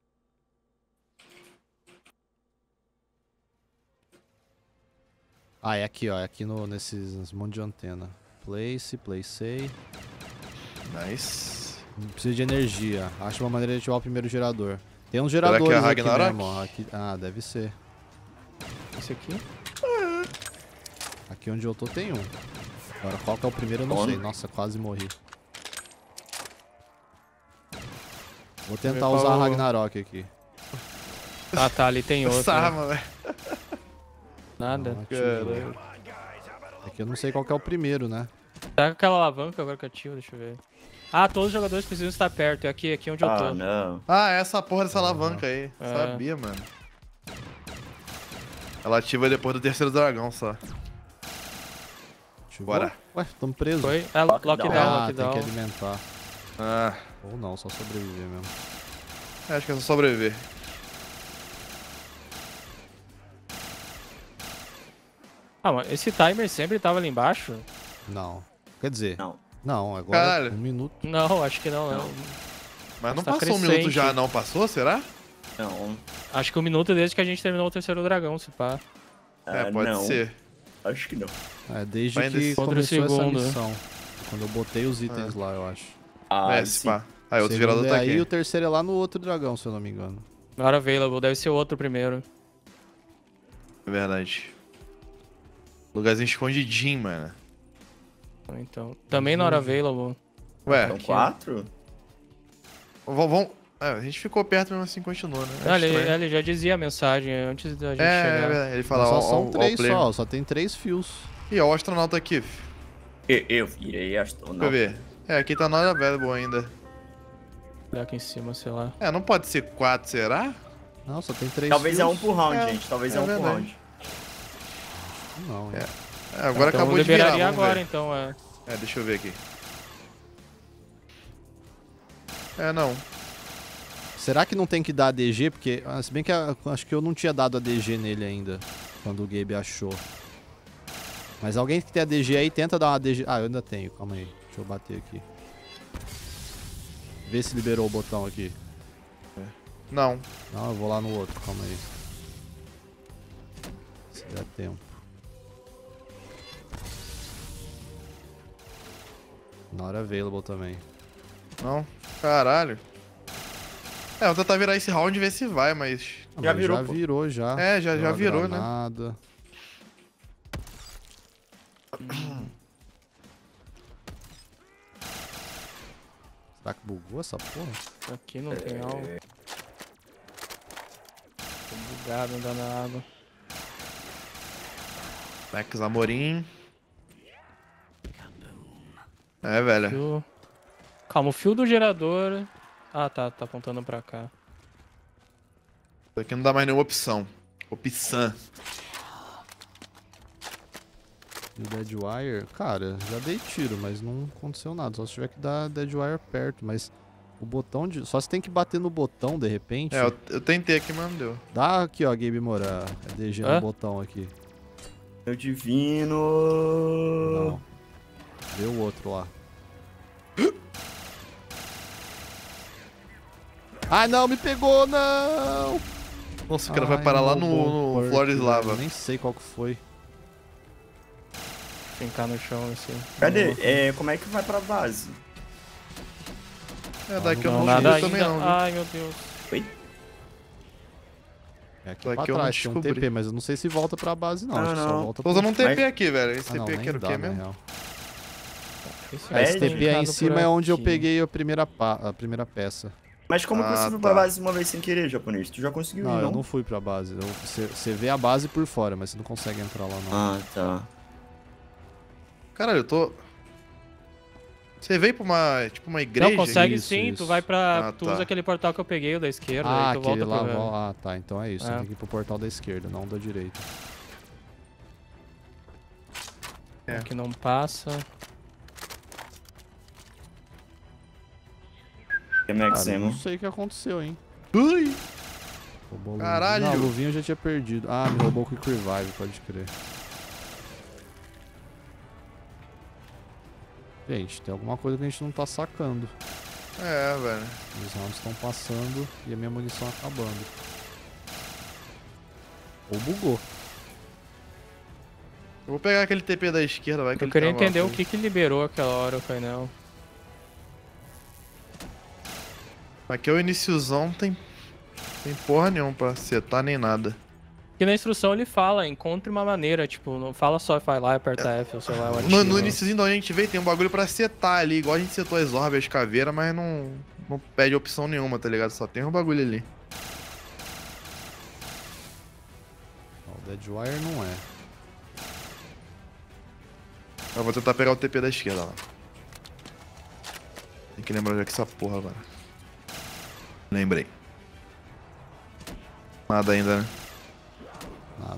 Ah, é aqui, ó. É aqui nesses monte de antena. Placei. Nice. Precisa de energia. Acho uma maneira de ativar o primeiro gerador. Tem uns Será que é geradores aqui Ragnarok? mesmo, ó. Aqui, deve ser. Esse aqui? Aqui onde eu tô tem um. Agora qual que é o primeiro eu não Onde? sei. Nossa, quase morri. Vou ver tentar qual usar é o- Ragnarok aqui. Ah, tá, ali tem outro. Essa né? arma, velho. Nada. Não ativou. Aqui eu não sei qual que é o primeiro, né? Tá com aquela alavanca agora que ativa, deixa eu ver. Ah, todos os jogadores precisam estar perto. É aqui onde eu tô. Ah, não. Ah, essa porra dessa alavanca aí. É. Sabia, mano. Ela ativa depois do terceiro dragão só. Ativou? Bora. Ué, tamo presos. Foi? É, Lockdown. lockdown, Ah, tem lockdown. que alimentar. Ah, Ou não, só sobreviver mesmo. acho que é só sobreviver. Ah, mas esse timer sempre tava ali embaixo? Não. Quer dizer, Não. não, agora Caralho. 1 minuto. Não, acho que não. Não. Mas não Tá passou um crescente. minuto já, não? Passou, será? Não. Acho que 1 minuto desde que a gente terminou o terceiro dragão, se pá. É, pode não. ser. Acho que não. É, desde Vai que nesse- Contra o começou essa segundo. missão. Quando eu botei os itens lá, eu acho. Ah, É, se sim. pá. Aí, outro Segundo gerador é tá aí, aqui. o terceiro é lá no outro dragão, se eu não me engano. Not available, deve ser o outro primeiro. É verdade. Lugarzinho escondidinho, mano. Então, também not available. Ué, São 4? vamos... É, a gente ficou perto mesmo assim, continua, né? É Ah, ele, estranho. ele já dizia a mensagem antes da gente É, chegar. verdade. Ele fala, Só ó, são ó, 3 player. só tem 3 fios. Ih, ó, o astronauta aqui. Eu virei astronauta. Deixa eu ver. É, aqui tá nada available ainda. Olha aqui em cima, sei lá. É, não pode ser 4, será? Não, só tem 3 Talvez fios. é um por round, É, gente. Talvez é é um por verdade. round. Não, É. É, agora Então acabou de virar, liberaria vamos agora, ver. então, é. É, deixa eu ver aqui. É, não. Será que não tem que dar ADG? Porque, se bem que acho que eu não tinha dado ADG nele ainda, quando o Gabe achou. Mas alguém que tem ADG aí, tenta dar uma ADG. Ah, eu ainda tenho, calma aí. Deixa eu bater aqui. Vê se liberou o botão aqui. Não. Não, eu vou lá no outro, calma aí. Se der tempo. Not available também. Não. Caralho. É, vou tentar virar esse round e ver se vai, mas... Ah, Já mas virou, já pô. virou, já. É, já Deu a virou, né? granada. Será que bugou essa porra? Aqui não tem algo. Tô bugado andando na água. Max Amorim. É, velho. Fio... Calma, o fio do gerador... Ah, tá apontando pra cá. Isso aqui não dá mais nenhuma opção. Opção. E o Deadwire, cara, já dei tiro, mas não aconteceu nada. Só se tiver que dar Deadwire perto, mas o botão de... Só se tem que bater no botão, de repente. É, eu tentei aqui, mas não deu. Dá aqui, ó, Gabe Moura. É DG no Hã? botão aqui. Meu divino. Não. Vê o outro lá. Ai, não, me pegou, não! Nossa, o cara vai Ai, parar lá roubou o no perk, Flores velho, Lava. Nem sei qual que foi. Fincar no chão, assim. Cadê? Como é que vai pra base? É, daqui eu Não, não Nada descobri também ainda. não, viu? Ai, meu Deus. É aqui Daqui pra eu não trás, tem um descobri. TP, mas eu não sei se volta pra base, não. Ah, Acho que só não. volta Tô usando um pro... TP aqui, velho. Esse Ah, não, TP aqui nem era o dá, quê na mesmo? real. Esse A STP aí em indicado cima por é onde eu aqui. peguei a primeira peça. Mas como que Ah, você foi tá. pra base uma vez sem querer, japonês? Tu já conseguiu Não, ir, eu não? não fui pra base. Você vê a base por fora, mas você não consegue entrar lá, não. Ah, tá. Caralho, eu tô... Você veio pra uma, tipo, uma igreja? Não, consegue Isso, sim, isso. tu vai pra... Ah, tu tá. usa aquele portal que eu peguei, o da esquerda, Ah, aí tu aquele volta lá. pro... Ah, tá. Então é isso. Você É. tem que ir pro portal da esquerda, não da direita. É. Que não passa. É Max Cara, eu não Ammo. sei o que aconteceu, hein. Ui! Roubou a Caralho! luvinha. Não, a luvinha eu já tinha perdido. Ah, me roubou o Quick Revive, pode crer. Gente, tem alguma coisa que a gente não tá sacando. É, velho. Os rounds estão passando e a minha munição acabando. Ou bugou. Eu vou pegar aquele TP da esquerda, vai que Eu ele queria tem alguma entender o coisa. que liberou aquela hora o painel. Aqui é o iniciozão, tem porra nenhuma pra setar nem nada. Porque na instrução ele fala, encontre uma maneira, tipo, não fala só vai lá e aperta F ou sei lá, o No ativo. iniciozinho de onde a gente veio tem um bagulho pra setar ali, igual a gente setou as orbes, as caveiras, mas não pede opção nenhuma, tá ligado? Só tem um bagulho ali. Ó, o Deadwire não é. Eu vou tentar pegar o TP da esquerda lá. Tem que lembrar onde é que essa porra agora. Lembrei. Nada ainda, né? Nada.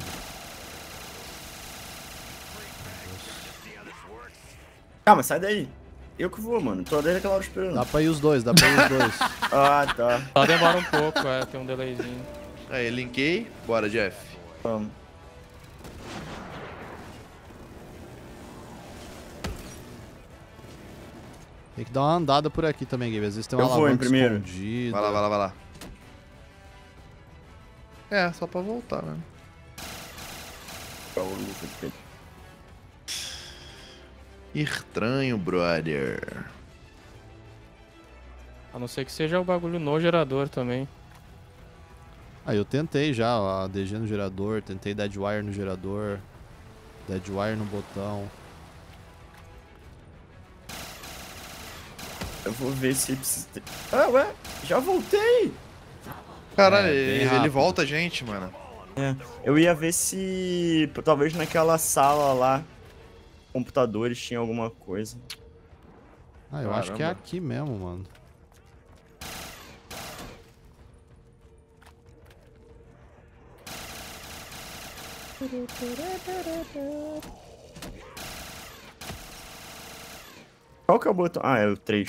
Calma, sai daí. Eu que vou, mano. Tô desde aquela hora esperando. Dá pra ir os dois, dá pra ir os dois. Ah, tá. Só demora um pouco, tem um delayzinho. Aí, linkei. Bora, Jeff. Vamos. Tem que dar uma andada por aqui também, Gabe. Às vezes tem uma Eu vou em alavanca primeiro. escondida. Vai lá, vai lá, vai lá. É, só pra voltar, né? Estranho, brother. A não ser que seja o bagulho no gerador também. Ah, eu tentei já a DG no gerador, tentei Deadwire no gerador, Deadwire no botão. Eu vou ver se precisa ter... Ah, ué, já voltei! Caralho, É, bem ele rápido. volta a gente, mano. É, eu ia ver se talvez naquela sala lá, computadores, tinha alguma coisa. Ah, eu acho que é Caramba. aqui mesmo, mano. Qual que é o botão? Ah, é o 3.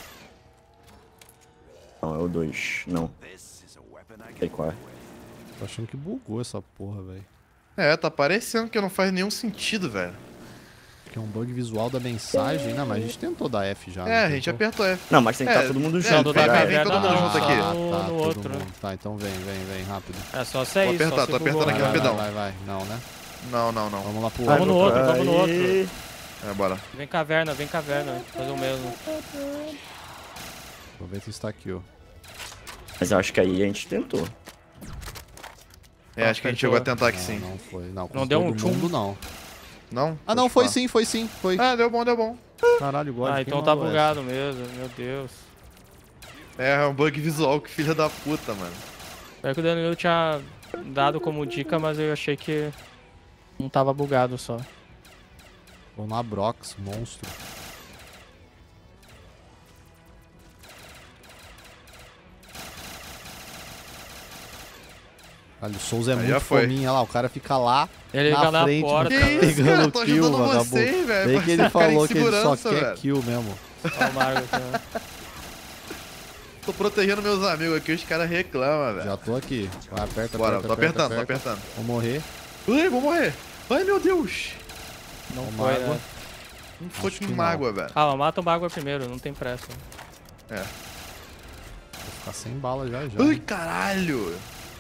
Não, é o 2. Não. Sei qual é. Tô achando que bugou essa porra, velho. É, tá parecendo que não faz nenhum sentido, velho. Que é um bug visual da mensagem. Não, mas a gente tentou dar F já. É, não a gente tentou? apertou F. Não, mas tem que estar É, todo mundo é, junto. do vem, da cara. vem todo caverna mundo não, junto aqui. só Ah, no tá, todo outro. mundo. Tá, então vem, rápido. É só sair, Tô apertando, só tô se apertando bugou, aqui, né? rapidão. Vai. Não, né? Não, não, não. Vamos lá pro Vamos no outro, vamos no outro. Aí. É, bora. Vem caverna, fazer o mesmo. Aproveita e está aqui, ó. Mas eu acho que aí a gente tentou. É, acho que a gente chegou a tentar aqui Não, sim. não foi. Não, com Não deu um todo mundo, não. Não? Ah, não, Pode foi falar. sim. Foi. Ah, deu bom. Caralho, God. Ah, quem então tá mandou bugado mesmo, meu Deus. É um bug visual, que filha da puta, mano. É que o Danilo tinha dado como dica, mas eu achei que não tava bugado só. essa? Vamos lá, Brox, monstro. Olha, o Souza é Aí muito já foi. fominha lá, o cara fica lá Ele na fica na frente, porta, mano. Que cara. isso, pegando cara? Tô kill, ajudando vagabundo. vocês, velho. Daí que ele Cara em falou que ele só segurança, quer velho. kill mesmo. Ó o Margo aqui, ó. Tô protegendo meus amigos aqui, os caras reclamam, velho. Já tô aqui. Vai, aperta, Bora, tô apertando, tô aperta. apertando. Vou morrer. Ui, vou morrer. Ai, meu Deus. Não Uma foi, água. né? Um Acho fucking que não. mágoa, velho. Calma, mata o Bagua primeiro, não tem pressa. É. Vou ficar sem bala já. Ai, caralho.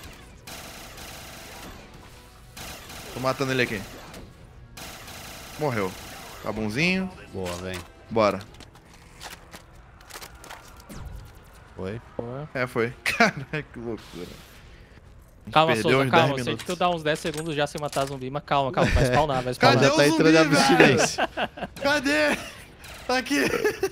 Tô matando ele aqui. Morreu. Tá bonzinho. Boa, vem. Bora. Foi. Pô. É, foi. Caralho, que loucura. A gente Calma, perdeu Souza, uns calma. 10 Eu sei que minutos. tu dá uns 10 segundos já sem matar zumbi, mas calma, vai spawnar, vai Cadê spawnar. Já tá o entrando em zumbi, abstinência. Cadê? Tá aqui.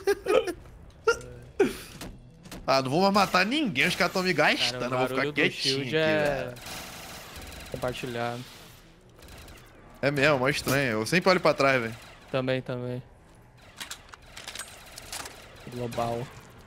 Ah, não vou mais matar ninguém, os caras tão me gastando, Cara, eu o vou ficar barulho do quietinho shield aqui, é velho. compartilhado. É mesmo, mó estranho. Eu sempre olho pra trás, velho. Também. Global.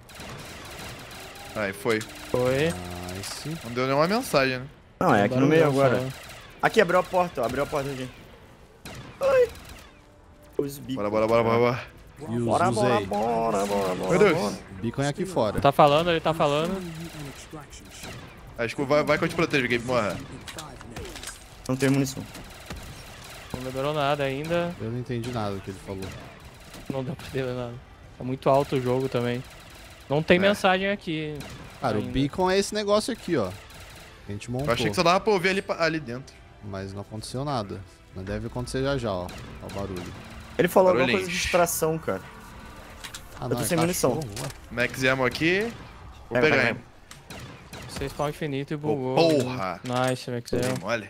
Aí, foi. Foi. Nice. Não deu nenhuma mensagem, né? Não, é aqui no meio Barulhão agora. só. Aqui, abriu a porta, ó. Abriu a porta aqui. Oi. Os bicos. Bora. E os Bora. Meu Deus. O beacon é aqui fora. Tá falando, ele tá falando. Acho que vai que eu te protejo, Gabe, morra. Não tem munição. Não liberou nada ainda. Eu não entendi nada do que ele falou. Não deu pra entender nada. Tá muito alto o jogo também. Não tem mensagem aqui. Cara, o ainda. beacon é esse negócio aqui, ó. Que a gente montou. Eu achei que só dava pra ouvir ali dentro. Mas não aconteceu nada. Mas deve acontecer já, ó. Ó o barulho. Ele falou alguma Barulhinho. coisa de distração, cara. Ah, Eu tô é sem munição. cachorro, ué. Max Ammo aqui. Vou Vai, pegar, vai, hein. Você spawn infinito e bugou. porra. Nice, Maxel. Mole.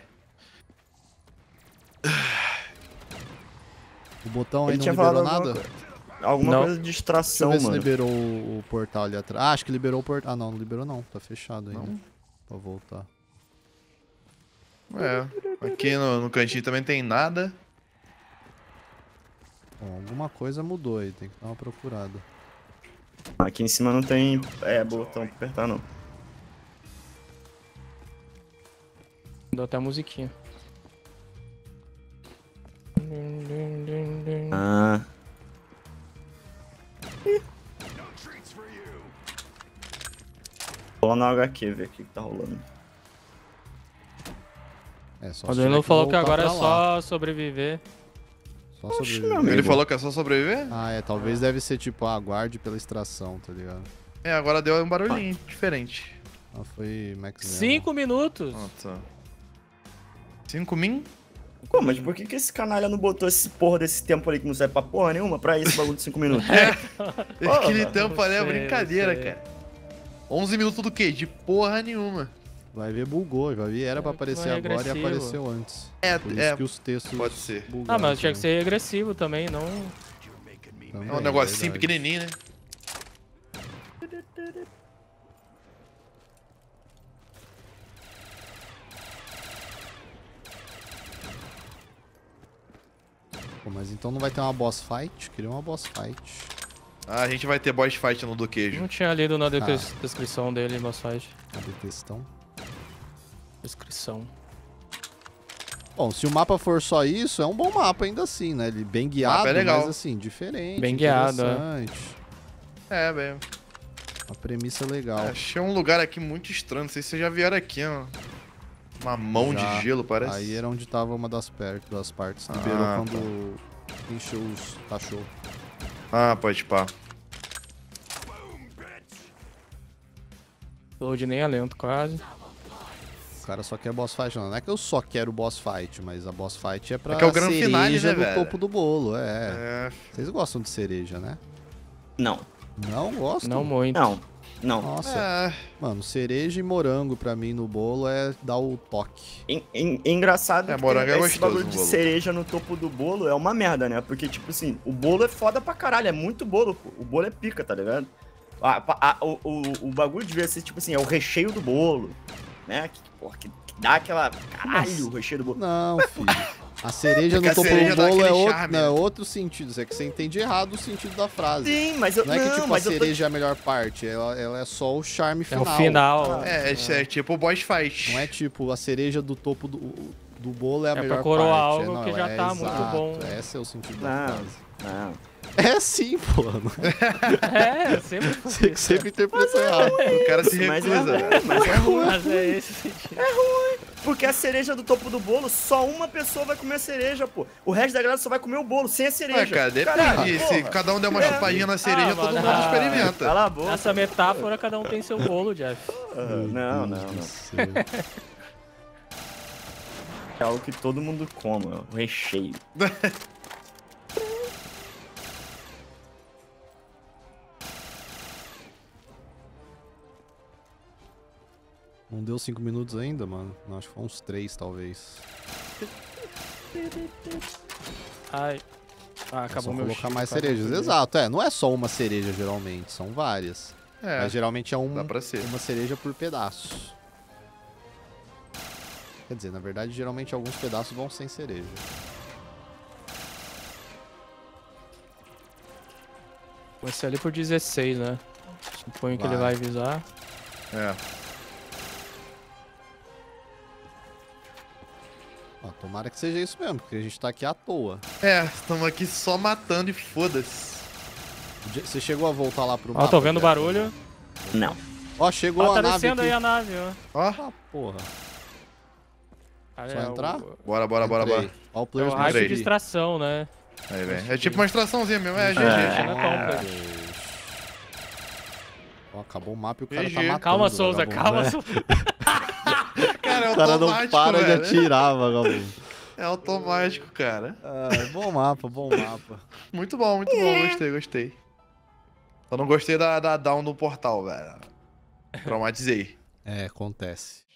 O botão aí Ele não tinha liberou falado alguma nada? Alguma Não. coisa de Deixa eu distração, ver se mano. liberou o portal ali atrás. Ah, acho que liberou o portal. Ah, não liberou não. Tá fechado ainda. Não. Pra voltar. Aqui no cantinho também tem nada. Bom, alguma coisa mudou aí. Tem que dar uma procurada. Aqui em cima não tem botão pra apertar, não. Deu até a musiquinha. Ah. Vou lá no HQ ver o que tá rolando. É, só O se Danilo tiver que falou que voltar agora é pra lá. só sobreviver. Só meu sobreviver. amigo. Ele falou que é só sobreviver? Ah, é. Talvez deve ser tipo, aguarde pela extração, tá ligado? É, agora deu um barulhinho diferente. Ah, foi Max Ammo. 5 minutos! Ah, tá. 5 min? Pô, mas por que esse canalha não botou esse porra desse tempo ali que não serve pra porra nenhuma pra esse bagulho de 5 minutos? Aquele tempo ali é não sei, brincadeira, não sei. cara. 11 minutos do quê? De porra nenhuma. Vai ver, bugou. Vai ver, era pra aparecer foi agora e agressivo. apareceu antes. É, Por isso é. que os textos pode ser. Ah, bugaram mas tinha que também. ser agressivo também, não. Também, É um negocinho verdade. pequenininho, né? Pô, mas então não vai ter uma boss fight? Queria uma boss fight. Ah, a gente vai ter boss fight no do queijo. Não tinha lido na descrição dele, massagem. Cadê textão? Descrição. Bom, se o mapa for só isso, é um bom mapa ainda assim, né? Ele bem guiado, é legal. mas assim, diferente, Bem guiado, é. interessante. É, velho. Uma premissa legal. Achei um lugar aqui muito estranho. Não sei se vocês já vieram aqui, ó. Uma mão Já. de gelo, parece. Aí era onde tava uma das partes. Liberou Ah, quando encheu os cachorros. Ah, pode pá. Load nem alento, quase. O cara só quer boss fight, não. Não é que eu só quero boss fight, mas a boss fight é pra É que é o grande finale, cereja né, do velho? topo do bolo, é. É. Vocês gostam de cereja, né? Não. Não gostam? Não muito. Não. Nossa, É. mano, cereja e morango pra mim no bolo é dar o toque. Engraçado É, que morango é esse gostoso bagulho no de bolo. cereja no topo do bolo é uma merda, né? Porque, tipo assim, o bolo é foda pra caralho, é muito bolo, pô. O bolo é pica, tá ligado? O bagulho devia ser, tipo assim, é o recheio do bolo, né? Que dá aquela... Caralho, o recheio do bolo. Não, filho. A cereja Porque no a topo cereja do dá bolo é aquele outro, charme, não, é né? outro sentido. É que você entende errado o sentido da frase. Sim, mas eu... Não é que tipo, a mas eu tô... cereja é a melhor parte, ela é só o charme É final. o final. É tipo o boss fight. Não é tipo a cereja do topo do bolo é a É pra melhor coroar parte. algo que já tá muito exato, bom. Esse é o sentido da Não, frase. não. É sim, pô. É, sempre foi Você que isso. sempre interpretou errado. O cara se Mas recusa. mas é ruim. Mas é esse sentido. Porque a cereja do topo do bolo, só uma pessoa vai comer a cereja, pô. O resto da galera só vai comer o bolo, sem a cereja. Ué, cara, depende. Caralho, Se porra. cada um der uma chupadinha na cereja, Ah, todo mano, mundo experimenta. Cala a boca. Nessa metáfora, cada um tem seu bolo, Jeff. Não. Nossa. É algo que todo mundo come, ó, o recheio. Não deu 5 minutos ainda, mano? Não, acho que foi uns 3, talvez. Ai. Ah, É só acabou meu colocar shield, mais cara, cerejas. não foi Exato, não é só uma cereja geralmente, são várias. É, Mas geralmente é dá pra ser. uma cereja por pedaço. Quer dizer, na verdade, geralmente alguns pedaços vão sem cereja. Comecei ali por 16, né? Suponho que ele vai avisar. É. Ó, tomara que seja isso mesmo, porque a gente tá aqui à toa. É, estamos aqui só matando e foda-se. Você chegou a voltar lá pro Ó, mapa? tô vendo Jeff? barulho. Não. Ó, chegou Ó, a tá nave descendo aqui. aí a nave, ó. Ó, Ah, porra. Ah, Só é, entrar? bora, bora, bora, Entrei. bora. Ó, o É o players raio de Entrei. distração, né? Aí, velho. É tipo uma extraçãozinha mesmo, é GG. China Complex. Ó, acabou o mapa e o cara GG. tá matando. Calma, Souza, vagabundo, calma, né? Souza. Cara, é O cara não automático, para de velho. atirar, vagabundo. É automático, cara. Ah, bom mapa, bom mapa. Muito bom, gostei, gostei. Só não gostei da down do portal, velho. Traumatizei. É, acontece.